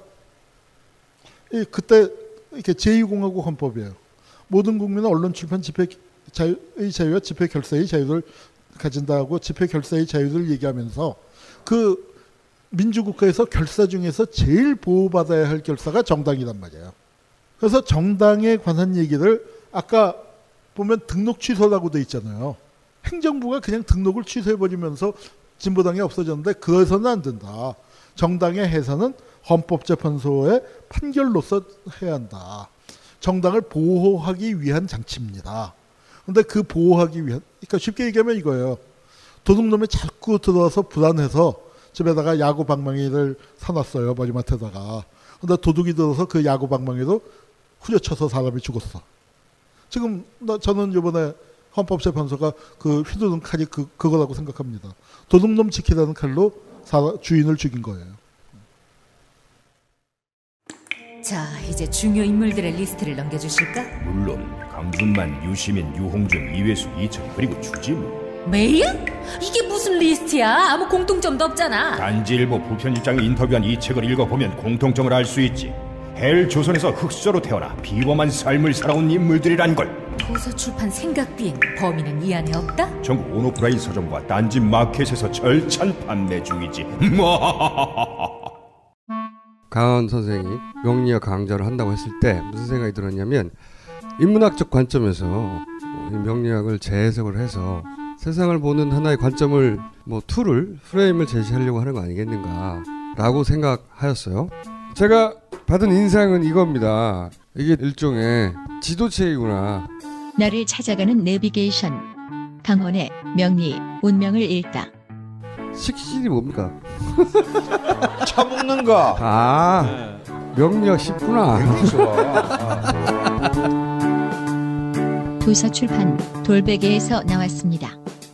그때 이렇게 제2공화국 헌법이에요. 모든 국민은 언론 출판 집회의 자유와 집회 결사의 자유를 가진다고 집회 결사의 자유를 얘기하면서 그 민주국가에서 결사 중에서 제일 보호받아야 할 결사가 정당이란 말이에요. 그래서 정당에 관한 얘기를 아까 보면 등록 취소라고 돼 있잖아요. 행정부가 그냥 등록을 취소해버리면서 진보당이 없어졌는데 그래서는 안 된다. 정당의 해산은 헌법재판소의 판결로서 해야 한다. 정당을 보호하기 위한 장치입니다. 그런데 그 보호하기 위한, 그러니까 쉽게 얘기하면 이거예요. 도둑놈이 자꾸 들어와서 불안해서 집에다가 야구 방망이를 사놨어요. 머리맡에다가. 근데 도둑이 들어서 그 야구 방망이로 후려쳐서 사람이 죽었어. 지금 저는 이번에 헌법재판소가 그 휘두른 칼이 그거라고 생각합니다. 도둑놈 지키라는 칼로 주인을 죽인 거예요. 자, 이제 중요 인물들의 리스트를 넘겨주실까? 물론 강준만, 유시민, 유홍준, 이회수, 이철 그리고 주지무. 메일? 이게 무슨 리스트야? 아무 공통점도 없잖아. 단지일보 부편집장이 인터뷰한 이 책을 읽어보면 공통점을 알 수 있지. 헬 조선에서 흑수저로 태어나 비범한 삶을 살아온 인물들이란 걸. 도서출판 생각비엔 범인은 이 안에 없다? 전국 온오프라인 서점과 딴지 마켓에서 절찬 판매 중이지. 강원 선생이 명리학 강좌를 한다고 했을 때 무슨 생각이 들었냐면 인문학적 관점에서 명리학을 재해석을 해서 세상을 보는 하나의 관점을 툴을 프레임을 제시하려고 하는 거 아니겠는가 라고 생각하였어요. 제가 받은 인상은 이겁니다. 이게 일종의 지도체이구나. 나를 찾아가는 내비게이션. 강원의 명리 운명을 읽다. 식신이 뭡니까? 처먹는 거. 아, 명리학 쉽구나. 도서출판 돌베개에서 나왔습니다.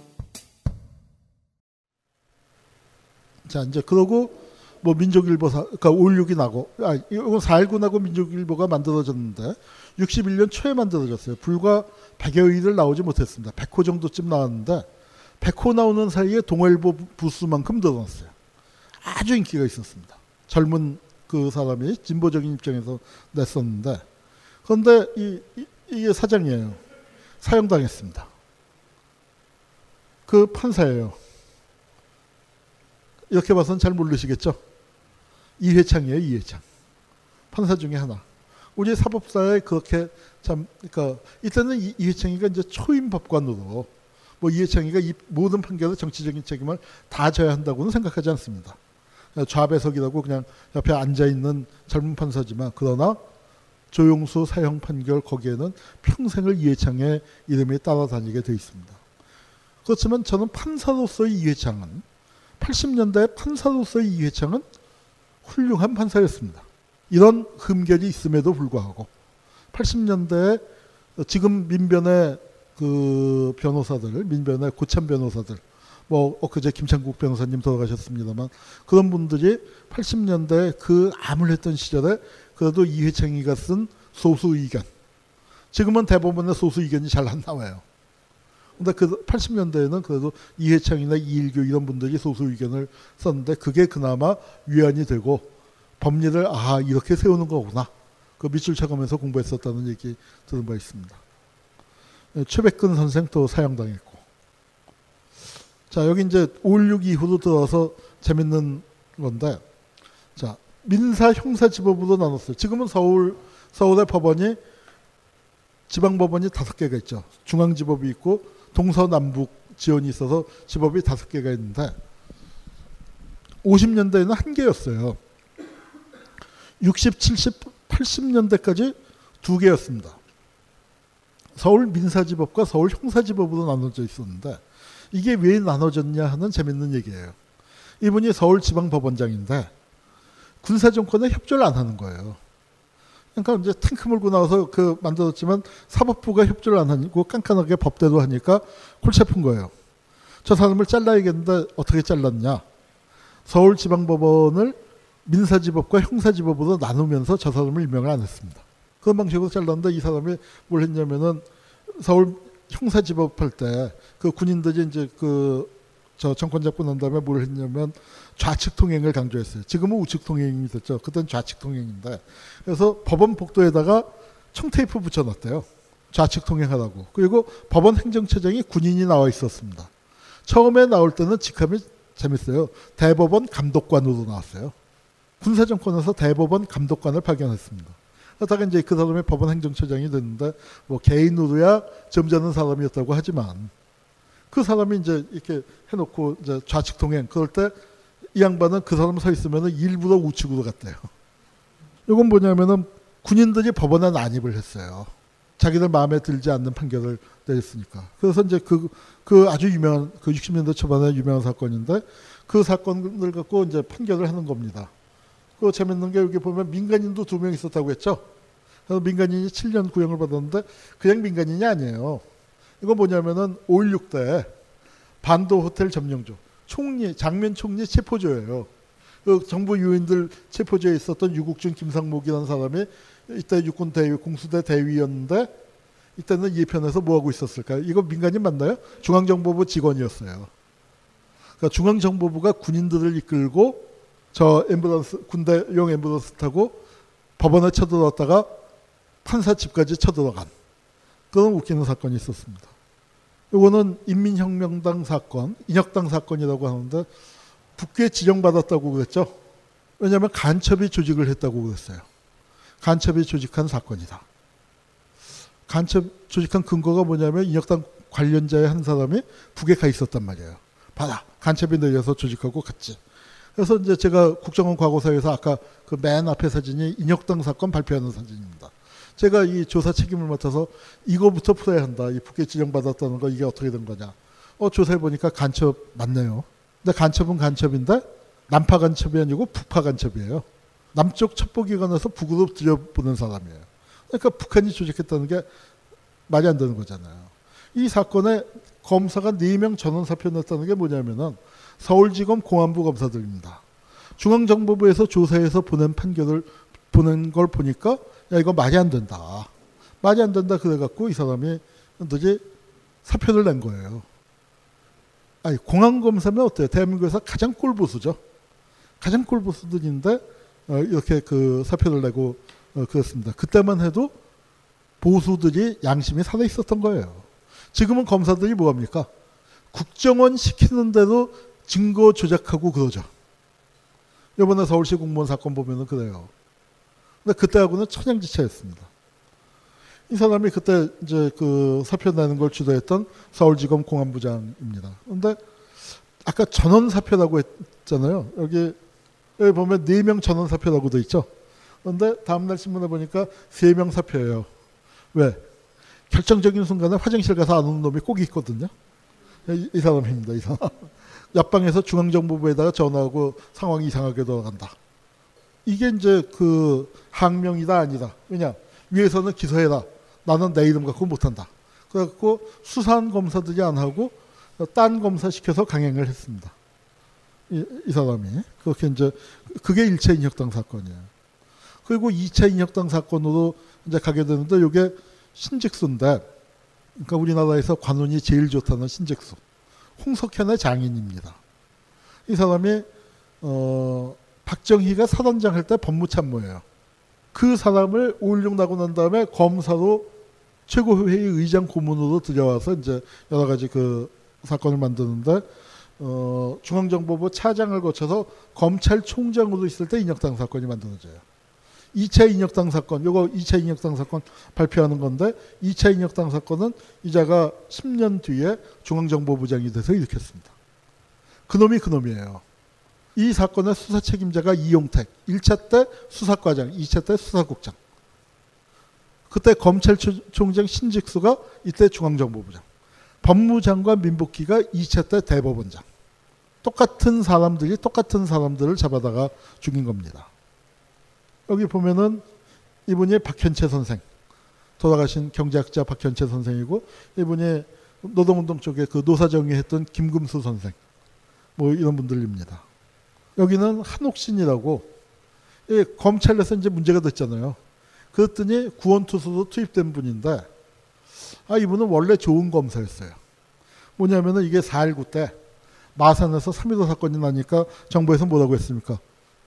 자, 이제 그러고 민족일보 그러니까 5.16이 나고 이건 4.19 나고 민족일보가 만들어졌는데 61년 초에 만들어졌어요. 불과 100여일을 나오지 못했습니다. 100호 정도쯤 나왔는데 100호 나오는 사이에 동아일보 부수만큼 늘어났어요. 아주 인기가 있었습니다. 젊은 그 사람이 진보적인 입장에서 냈었는데 그런데 이게 사장이에요. 사형당했습니다. 그 판사예요. 이렇게 봐서는 잘 모르시겠죠? 이회창이에요. 이회창. 판사 중에 하나. 우리 사법사에 그렇게 그러니까 이때는 이회창이가 이제 초임 법관으로 이회창이가 이 모든 판결의 정치적인 책임을 다 져야 한다고는 생각하지 않습니다. 좌배석이라고 그냥 옆에 앉아 있는 젊은 판사지만 그러나 조용수 사형 판결 거기에는 평생을 이회창의 이름이 따라다니게 돼 있습니다. 그렇지만 저는 판사로서의 이회창은 80년대 판사로서의 이회창은 훌륭한 판사였습니다. 이런 흠결이 있음에도 불구하고 80년대에 지금 민변의 그 변호사들, 민변의 고참 변호사들, 뭐 엊그제 김창국 변호사님 돌아가셨습니다만 그런 분들이 80년대 그 암울했던 시절에 그래도 이회창이가 쓴 소수 의견, 지금은 대법원의 소수 의견이 잘 안 나와요. 근데 그 80년대에는 그래도 이회창이나 이일교 이런 분들이 소수 의견을 썼는데 그게 그나마 위안이 되고 법리를 이렇게 세우는 거구나. 그 밑줄 쳐가면서 공부했었다는 얘기 들은 바 있습니다. 최백근 선생 또 사형당했고. 자, 여기 이제 5.16 이후로 들어서 재밌는 건데, 자, 민사 형사지법으로 나눴어요. 지금은 서울의 법원이 지방법원이 5개가 있죠. 중앙지법이 있고 동서남북 지원이 있어서 지법이 5개가 있는데 50년대에는 1개였어요. 60, 70, 80년대까지 2개였습니다. 서울 민사지법과 서울 형사지법으로 나눠져 있었는데 이게 왜 나눠졌냐 하는 재밌는 얘기예요. 이분이 서울지방법원장인데 군사정권에 협조를 안 하는 거예요. 그러니까 이제 탱크 몰고 나와서 그 만들었지만 사법부가 협조를 안 하고 깐깐하게 법대로 하니까 골치 아픈 거예요. 저 사람을 잘라야겠는데 어떻게 잘랐냐. 서울지방법원을 민사지법과 형사지법으로 나누면서 저 사람을 임명을 안 했습니다. 그런 방식으로 잘랐는데 이 사람이 뭘 했냐면은 서울 형사지법 할 때 그 군인들이 이제 저 정권 잡고 난 다음에 뭘 했냐면 좌측 통행을 강조했어요. 지금은 우측 통행이 됐죠. 그때는 좌측 통행인데 그래서 법원 복도에다가 청테이프 붙여놨대요. 좌측 통행하라고. 그리고 법원 행정처장이 군인이 나와 있었습니다. 처음에 나올 때는 직함이 재밌어요. 대법원 감독관으로 나왔어요. 군사정권에서 대법원 감독관을 파견했습니다. 그러다가 이제 그 사람이 법원 행정처장이 됐는데 뭐 개인으로야 점잖은 사람이었다고 하지만 그 사람이 이제 이렇게 해놓고 이제 좌측 통행 그럴 때 이 양반은 그 사람 서 있으면은 일부러 우측으로 갔대요. 이건 뭐냐면은 군인들이 법원에 난입을 했어요. 자기들 마음에 들지 않는 판결을 내렸으니까. 그래서 이제 그 아주 유명한 그 60년대 초반에 유명한 사건인데 그 사건을 갖고 이제 판결을 하는 겁니다. 그 재밌는 게 여기 보면 민간인도 2명 있었다고 했죠. 그래서 민간인이 7년 구형을 받았는데 그냥 민간인이 아니에요. 이거 뭐냐면은 5.16 때 반도 호텔 점령조 총리 장면 총리 체포조예요. 그 정부 요인들 체포조에 있었던 유국준 김상목이라는 사람이 이때 육군 대위 공수대 대위였는데 이때는 이 편에서 뭐 하고 있었을까요? 이거 민간인 맞나요? 중앙정보부 직원이었어요. 그러니까 중앙정보부가 군인들을 이끌고 저 앰뷸런스 군대용 앰뷸런스 타고 법원에 쳐들어왔다가 판사 집까지 쳐들어간 그런 웃기는 사건이 있었습니다. 이거는 인민혁명당 사건, 인혁당 사건이라고 하는데 북괴 지정받았다고 그랬죠. 왜냐하면 간첩이 조직을 했다고 그랬어요. 간첩이 조직한 사건이다. 간첩 조직한 근거가 뭐냐면 인혁당 관련자의 한 사람이 북에 가 있었단 말이에요. 봐라, 간첩이 내려서 조직하고 갔지. 그래서 이제 제가 국정원 과거사에서 아까 그 맨 앞에 사진이 인혁당 사건 발표하는 사진입니다. 제가 이 조사 책임을 맡아서 이거부터 풀어야 한다. 이 북괴 지정받았다는 거 이게 어떻게 된 거냐. 조사해 보니까 간첩 맞네요. 근데 간첩은 간첩인데 남파 간첩이 아니고 북파 간첩이에요. 남쪽 첩보기관에서 북으로 들여보낸 사람이에요. 그러니까 북한이 조직했다는 게 말이 안 되는 거잖아요. 이 사건에 검사가 4명 전원 사표 냈다는 게 뭐냐면은 서울지검 공안부 검사들입니다. 중앙정보부에서 조사해서 보낸 판결을 보낸 걸 보니까 야 이거 말이 안 된다. 말이 안 된다 그래갖고 이 사람이 도저히 사표를 낸 거예요. 아니 공안검사면 어때요? 대한민국에서 가장 꼴보수죠. 가장 꼴보수들인데 이렇게 그 사표를 내고 그랬습니다. 그때만 해도 보수들이 양심이 살아 있었던 거예요. 지금은 검사들이 뭐합니까? 국정원 시키는 대로 증거 조작하고 그러죠. 이번에 서울시 공무원 사건 보면은 그래요. 근데 그때하고는 천양지차였습니다. 이 사람이 그때 이제 그 사표 내는 걸 주도했던 서울지검 공안부장입니다. 그런데 아까 전원 사표라고 했잖아요. 여기 여기 보면 4명 전원 사표라고 돼 있죠. 그런데 다음날 신문에 보니까 3명 사표예요. 왜? 결정적인 순간에 화장실 가서 안 오는 놈이 꼭 있거든요. 이 사람입니다. 이 사람. 옆방에서 중앙정보부에다가 전화하고 상황이 이상하게 돌아간다. 이게 이제 그 항명이다 아니다. 왜냐? 위에서는 기소해라. 나는 내 이름 갖고 못한다. 그래갖고 수사한 검사들이 안 하고 딴 검사 시켜서 강행을 했습니다. 이 사람이. 그렇게 이제 그게 1차 인혁당 사건이에요. 그리고 2차 인혁당 사건으로 이제 가게 되는데 이게 신직수인데, 그러니까 우리나라에서 관운이 제일 좋다는 신직수. 홍석현의 장인입니다. 이 사람이 박정희가 사단장 할 때 법무참모예요. 그 사람을 5.16 나고 난 다음에 검사로 최고회의 의장 고문으로 들여와서 이제 여러 가지 그 사건을 만드는데, 중앙정보부 차장을 거쳐서 검찰총장으로 있을 때 인혁당 사건이 만들어져요. 2차 인혁당 사건, 요거 2차 인혁당 사건 발표하는 건데, 2차 인혁당 사건은 이자가 10년 뒤에 중앙정보부장이 돼서 일으켰습니다. 그놈이 그놈이에요. 이 사건의 수사 책임자가 이용택, 1차 때 수사과장, 2차 때 수사국장. 그때 검찰총장 신직수가 이때 중앙정보부장. 법무장관 민복희가 2차 때 대법원장. 똑같은 사람들을 잡아다가 죽인 겁니다. 여기 보면은 이분이 박현채 선생, 돌아가신 경제학자 박현채 선생이고, 이분이 노동운동 쪽에 그 노사정의 했던 김금수 선생, 뭐 이런 분들입니다. 여기는 한옥신이라고, 검찰에서 이제 문제가 됐잖아요. 그랬더니 구원투수로 투입된 분인데, 이분은 원래 좋은 검사였어요. 뭐냐면은 이게 4.19 때 마산에서 3.15 사건이 나니까 정부에서 뭐라고 했습니까?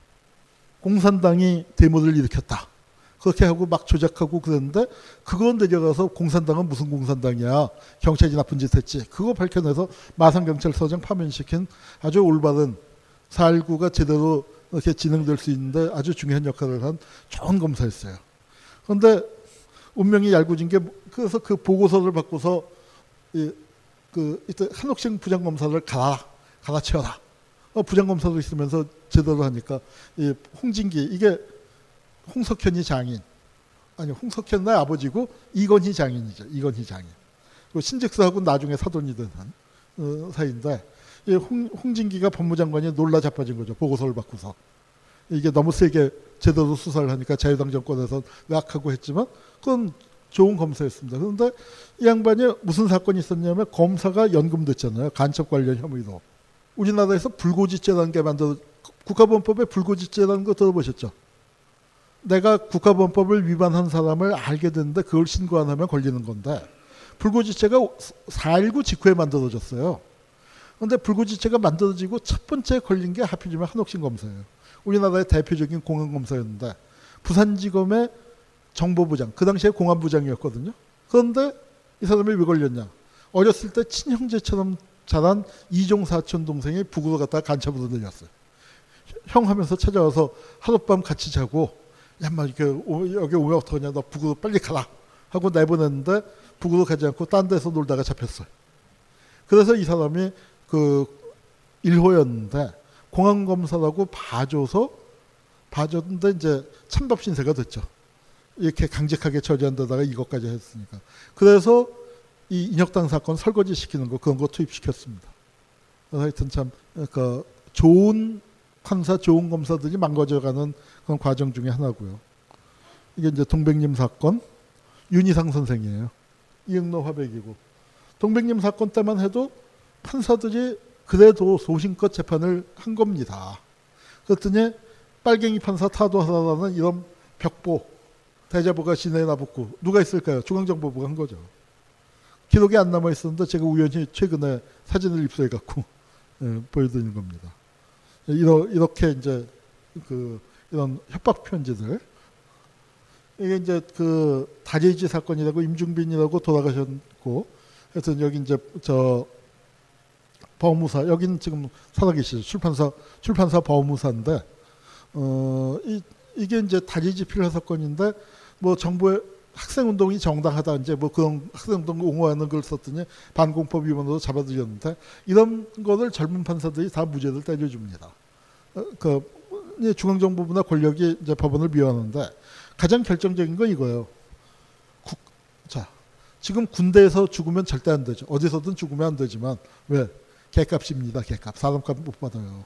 공산당이 데모를 일으켰다. 그렇게 하고 막 조작하고 그랬는데, 그건 내려가서 공산당은 무슨 공산당이야. 경찰이 나쁜 짓 했지. 그거 밝혀내서 마산경찰서장 파면시킨 아주 올바른 4.19가 제대로 이렇게 진행될 수 있는데 아주 중요한 역할을 한 좋은 검사였어요. 그런데 운명이 얄궂은 게, 그래서 그 보고서를 받고서 이때 한옥신 부장검사를 갈아치워라. 부장검사도 있으면서 제대로 하니까 이 홍진기, 이게 홍석현이 장인, 아니 홍석현의 아버지고 이건희 장인이죠. 이건희 장인. 그리고 신직수하고 나중에 사돈이 된 사이인데, 이 홍진기가 법무장관이 놀라 자빠진 거죠. 보고서를 받고서. 이게 너무 세게 제대로 수사를 하니까 자유당 정권에서 낙하고 했지만 그건 좋은 검사였습니다. 그런데 이 양반이 무슨 사건이 있었냐면, 검사가 연금됐잖아요. 간첩 관련 혐의로. 우리나라에서 불고지죄라는 게 국가보안법에 불고지죄라는 거 들어보셨죠? 내가 국가보안법을 위반한 사람을 알게 됐는데 그걸 신고 안 하면 걸리는 건데, 불고지죄가 4.19 직후에 만들어졌어요. 그런데 불고지죄가 만들어지고 첫 번째 걸린 게 하필이면 한옥신 검사예요. 우리나라의 대표적인 공안검사였는데, 부산지검의 정보부장, 그 당시에 공안부장이었거든요. 그런데 이 사람이 왜 걸렸냐? 어렸을 때 친형제처럼 자란 이종 사촌 동생이 북으로 갔다가 간첩으로 내렸어요. 형 하면서 찾아와서 하룻밤 같이 자고, 야, 막 이렇게 여기 오면 어떡하냐, 너 북으로 빨리 가라 하고 내보냈는데, 북으로 가지 않고 딴 데서 놀다가 잡혔어요. 그래서 이 사람이 그 1호였는데 공안검사라고 봐줬는데 이제 찬밥 신세가 됐죠. 이렇게 강직하게 처리한 데다가 이것까지 했으니까. 그래서 이 인혁당 사건 설거지 시키는 거, 그런 거 투입시켰습니다. 하여튼 참, 그러니까 좋은 판사, 좋은 검사들이 망가져가는 그런 과정 중에 하나고요. 이게 이제 동백님 사건, 윤희상 선생이에요. 이응로 화백이고. 동백님 사건 때만 해도 판사들이 그래도 소신껏 재판을 한 겁니다. 그랬더니 빨갱이 판사 타도하라는 이런 벽보, 대자보가 시내에 나붙고 누가 있을까요? 중앙정보부가 한 거죠. 기록이 안 남아 있었는데 제가 우연히 최근에 사진을 입수해 갖고 보여드리는 겁니다. 이렇게 이제 이런 협박 편지들, 이게 이제 그 다재이지 사건이라고 임중빈이라고 돌아가셨고, 하여튼 여기 이제 법무사, 여기는 지금 살아계시죠. 출판사 법무사인데, 이게 이제 다재이지 필화 사건인데, 뭐 정부의 학생운동이 정당하다, 이제 뭐 그런 학생운동 옹호하는 걸 썼더니 반공법 위반으로 잡아들였는데, 이런 거를 젊은 판사들이 다 무죄를 때려줍니다. 중앙정부부나 권력이 이제 법원을 미워하는데 가장 결정적인 건 이거예요. 자, 지금 군대에서 죽으면 절대 안 되죠. 어디서든 죽으면 안 되지만 왜? 개값입니다. 개값. 사람값 못 받아요.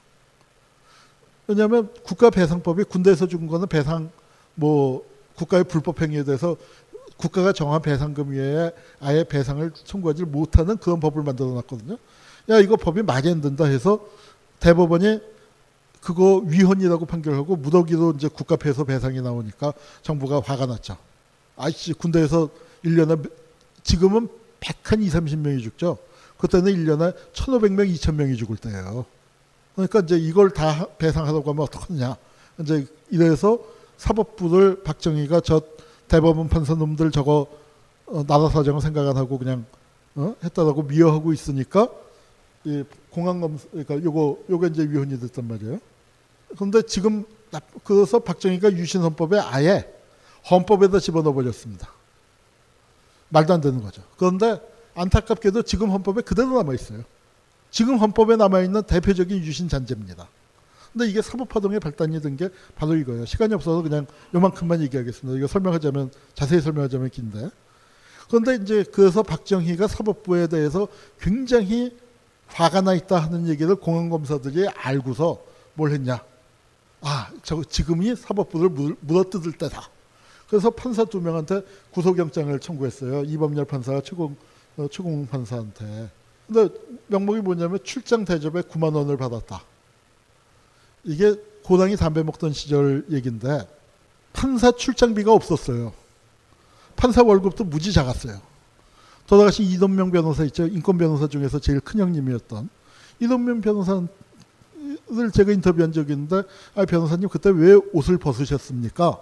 왜냐하면 국가배상법이 군대에서 죽은 거는 배상 뭐 국가의 불법 행위에 대해서 국가가 정한 배상금 외에 아예 배상을 청구하지 못하는 그런 법을 만들어 놨거든요. 야, 이거 법이 말이 안 된다 해서 대법원이 그거 위헌이라고 판결하고 무더기로 이제 국가폐소 배상이 나오니까 정부가 화가 났죠. 아이씨, 군대에서 1년에 지금은 100한 20, 30명이 죽죠. 그때는 1년에 1,500명, 2,000명이 죽을 때예요. 그러니까 이제 이걸 다 배상하라고 하면 어떡하냐. 이제 이래서 사법부를 박정희가 저 대법원 판사 놈들 저거 나라 사정을 생각 안 하고 그냥 했다라고 미워하고 있으니까 이 공항검 그러니까 요거 이제 위헌이 됐단 말이에요. 그런데 지금 그래서 박정희가 유신헌법에 아예 헌법에다 집어넣어 버렸습니다. 말도 안 되는 거죠. 그런데 안타깝게도 지금 헌법에 그대로 남아 있어요. 지금 헌법에 남아 있는 대표적인 유신 잔재입니다. 근데 이게 사법화동의 발단이 된 게 바로 이거예요. 시간이 없어서 그냥 요만큼만 얘기하겠습니다. 이거 설명하자면 자세히 설명하자면 긴데. 그런데 이제 그래서 박정희가 사법부에 대해서 굉장히 화가 나 있다 하는 얘기를 공안검사들이 알고서 뭘 했냐. 아, 지금이 사법부를 물어뜯을 때다. 그래서 판사 2명한테 구속영장을 청구했어요. 이범열 판사가 최공 판사한테. 근데 명목이 뭐냐면 출장 대접에 9만 원을 받았다. 이게 고당이 담배 먹던 시절 얘기인데 판사 출장비가 없었어요. 판사 월급도 무지 작았어요. 돌아가신 이동명 변호사 있죠. 인권 변호사 중에서 제일 큰 형님이었던 이동명 변호사를 제가 인터뷰한 적이 있는데, 아, 변호사님 그때 왜 옷을 벗으셨습니까?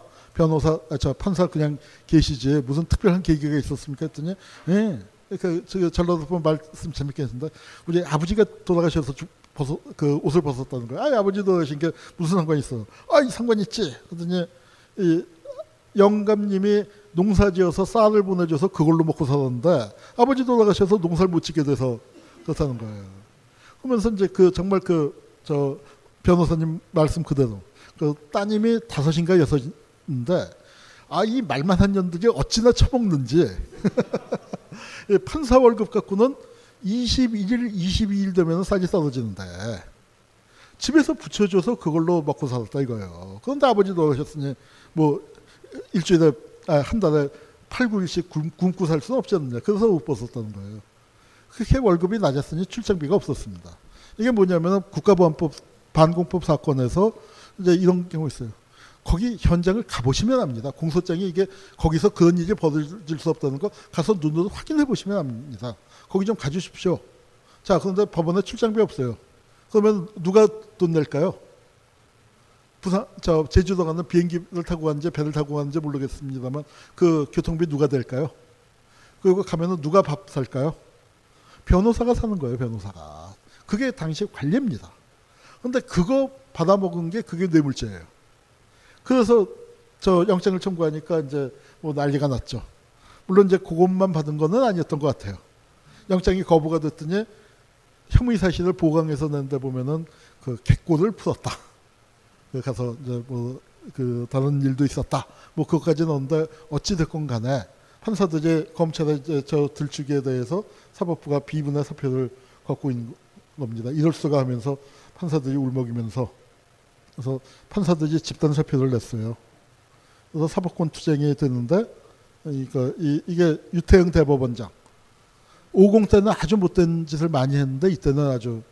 판사 그냥 계시지 무슨 특별한 계기가 있었습니까? 했더니 예. 그러니까 전라도 보면 말씀 재밌게 했는데 우리 아버지가 돌아가셔서 옷을 벗었다는 거예요. 아, 아버지 돌아가신 게 무슨 상관이 있어? 아, 상관 있지. 그랬더니 이 영감님이 농사지어서 쌀을 보내줘서 그걸로 먹고 살았는데 아버지 돌아가셔서 농사를 못 짓게 돼서 그렇다는 거예요. 그러면서 이제 정말 저 변호사님 말씀 그대로 따님이 5인가 6인데 아, 이 말만한 년들이 어찌나 처먹는지. 판사 월급 갖고는 21일, 22일 되면 쌀이 떨어지는데 집에서 붙여줘서 그걸로 먹고 살았다 이거예요. 그런데 아버지 돌아가셨으니 뭐 일주일에 한 달에 8, 9일씩 굶고 살 수는 없지 않느냐. 그래서 못 벗었다는 거예요. 그렇게 월급이 낮았으니 출장비가 없었습니다. 이게 뭐냐면 국가보안법 반공법 사건에서 이제 이런 경우 있어요. 거기 현장을 가보시면 압니다. 공소장이 이게 거기서 그런 일이 벌어질 수 없다는 거 가서 눈으로 확인해 보시면 압니다. 거기 좀 가주십시오. 자, 그런데 법원에 출장비 없어요. 그러면 누가 돈 낼까요? 제주도 가는 비행기를 타고 갔는지 배를 타고 갔는지 모르겠습니다만 그 교통비 누가 낼까요? 그리고 가면은 누가 밥 살까요? 변호사가 사는 거예요, 변호사가. 그게 당시 관례입니다. 그런데 그거 받아먹은 게 그게 뇌물죄예요. 그래서 저 영장을 청구하니까 이제 뭐 난리가 났죠. 물론 이제 그것만 받은 거는 아니었던 것 같아요. 영장이 거부가 됐더니 혐의 사실을 보강해서 낸데 보면은 그 객고를 풀었다. 가서 이제 뭐 다른 일도 있었다. 뭐 그것까지 넣었는데 어찌 됐건 간에 판사들이 검찰의 이제 저 들추기에 대해서 사법부가 비분의 사표를 갖고 있는 겁니다. 이럴 수가 하면서 판사들이 울먹이면서 그래서 판사들이 집단 사표를 냈어요. 그래서 사법권 투쟁이 됐는데 그러니까 이게 유태영 대법원장 50 때는 아주 못된 짓을 많이 했는데 이때는 아주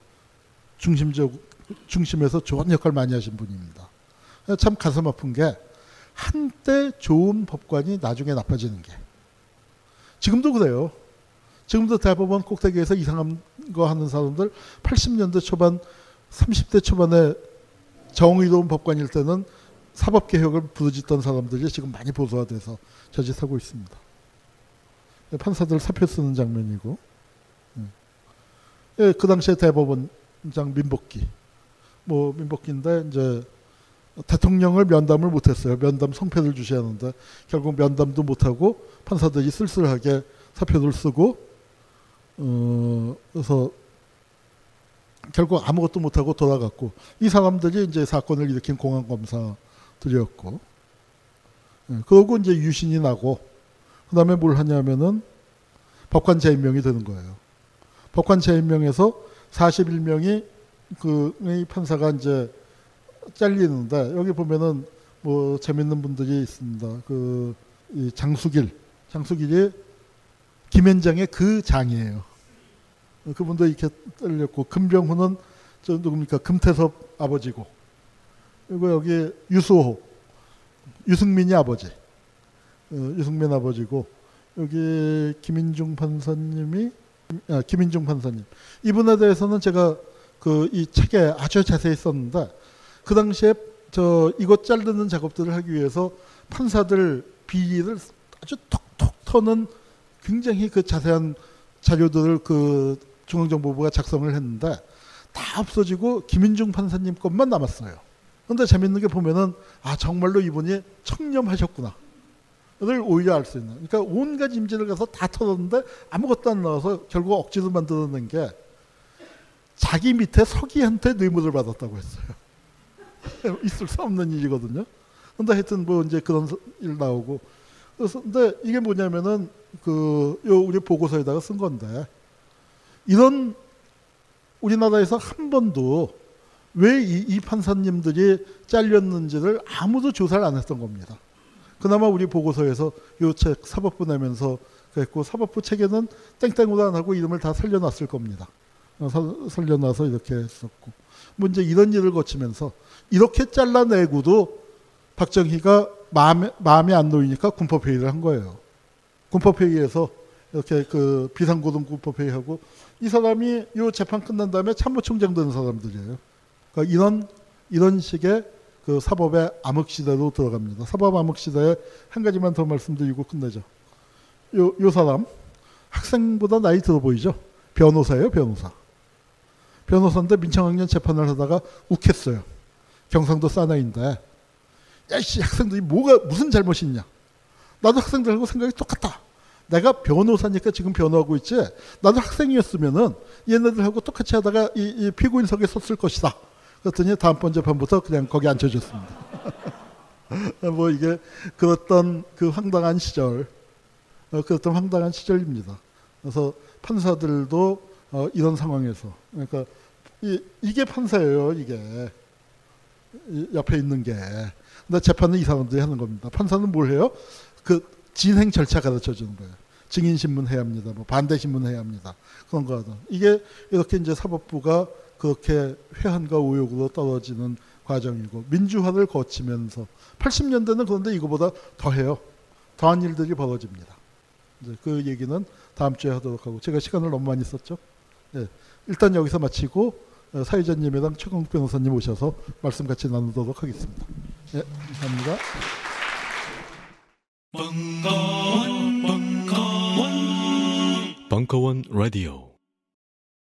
중심에서 좋은 역할을 많이 하신 분입니다. 참 가슴 아픈 게 한때 좋은 법관이 나중에 나빠지는 게 지금도 그래요. 지금도 대법원 꼭대기에서 이상한 거 하는 사람들 80년대 초반 30대 초반에 정의로운 법관일 때는 사법개혁을 부르짖던 사람들이 지금 많이 보수화돼서 저짓하고 있습니다. 판사들 사표 쓰는 장면이고 예, 그 당시에 대법원장 민복기 민복기인데 이제 대통령을 면담을 못했어요. 면담 성패를 주셔야 하는데 결국 면담도 못하고 판사들이 쓸쓸하게 사표를 쓰고 그래서 결국 아무것도 못하고 돌아갔고 이 사람들이 이제 사건을 일으킨 공안검사들이었고 그러고 이제 유신이 나고 그 다음에 뭘 하냐면은 법관 재임명이 되는 거예요. 법관 재임명에서 41명이 이 판사가 이제 잘리는데 여기 보면은 뭐 재밌는 분들이 있습니다. 이 장수길이 김현장의 그 장이에요. 그분도 이렇게 잘렸고 금병훈은 저 누굽니까? 금태섭 아버지고 그리고 여기 유수호 유승민이 아버지 유승민 아버지고 여기 김인중 판사님 이분에 대해서는 제가 이 책에 아주 자세히 썼는데 그 당시에 이것 자르는 작업들을 하기 위해서 판사들 비리를 아주 톡톡 터는 굉장히 그 자세한 자료들을 중앙정보부가 작성을 했는데 다 없어지고 김인중 판사님 것만 남았어요. 그런데 재밌는 게 보면은 정말로 이분이 청렴하셨구나. 를 오히려 알 수 있는. 그러니까 온갖 임진을 가서 다 털었는데 아무것도 안 나와서 결국 억지로 만들어낸 게 자기 밑에 서기한테 뇌물을 받았다고 했어요. 있을 수 없는 일이거든요. 근데 하여튼 뭐 이제 그런 일 나오고. 그래서 근데 이게 뭐냐면은 우리 보고서에다가 쓴 건데 이런 우리나라에서 한 번도 왜 이 판사님들이 잘렸는지를 아무도 조사를 안 했던 겁니다. 그나마 우리 보고서에서 이 책 사법부 내면서 그랬고 사법부 책에는 땡땡으로 안 하고 이름을 다 살려놨을 겁니다. 살려놔서 이렇게 했었고 뭐 이제 이런 일을 거치면서 이렇게 잘라내고도 박정희가 마음에 안 놓이니까 군법회의를 한 거예요. 군법회의에서 이렇게 비상고등 군법회의하고 이 사람이 이 재판 끝난 다음에 참모총장 되는 사람들이에요. 그러니까 이런 식의 사법의 암흑시대로 들어갑니다. 사법 암흑시대에 한 가지만 더 말씀드리고 끝내죠. 요 사람 학생보다 나이 들어 보이죠? 변호사예요, 변호사. 변호사인데 민청학년 재판을 하다가 욱했어요. 경상도 사나이인데 야이씨 학생들이 무슨 잘못이 있냐. 나도 학생들하고 생각이 똑같다. 내가 변호사니까 지금 변호하고 있지. 나도 학생이었으면은 얘네들하고 똑같이 하다가 이 피고인석에 섰을 것이다. 그랬더니 다음번 재판부터 그냥 거기 앉혀줬습니다. 뭐 이게 그랬던 황당한 시절입니다. 그래서 판사들도 이런 상황에서 그러니까 이게 판사예요. 이게 옆에 있는 게. 근데 재판은 이 사람들이 하는 겁니다. 판사는 뭘 해요? 진행 절차 가르쳐 주는 거예요. 증인 신문해야 합니다. 뭐 반대 신문해야 합니다. 그런 거 하다. 이게 이렇게 이제 사법부가 그렇게 회한과 오욕으로 떨어지는 과정이고 민주화를 거치면서 80년대는 그런데 이거보다 더해요. 더한 일들이 벌어집니다. 이제 그 얘기는 다음 주에 하도록 하고 제가 시간을 너무 많이 썼죠. 네, 일단 여기서 마치고 사회자님이랑 최강욱 변호사님 오셔서 말씀 같이 나누도록 하겠습니다. 네, 감사합니다. 벙커원 라디오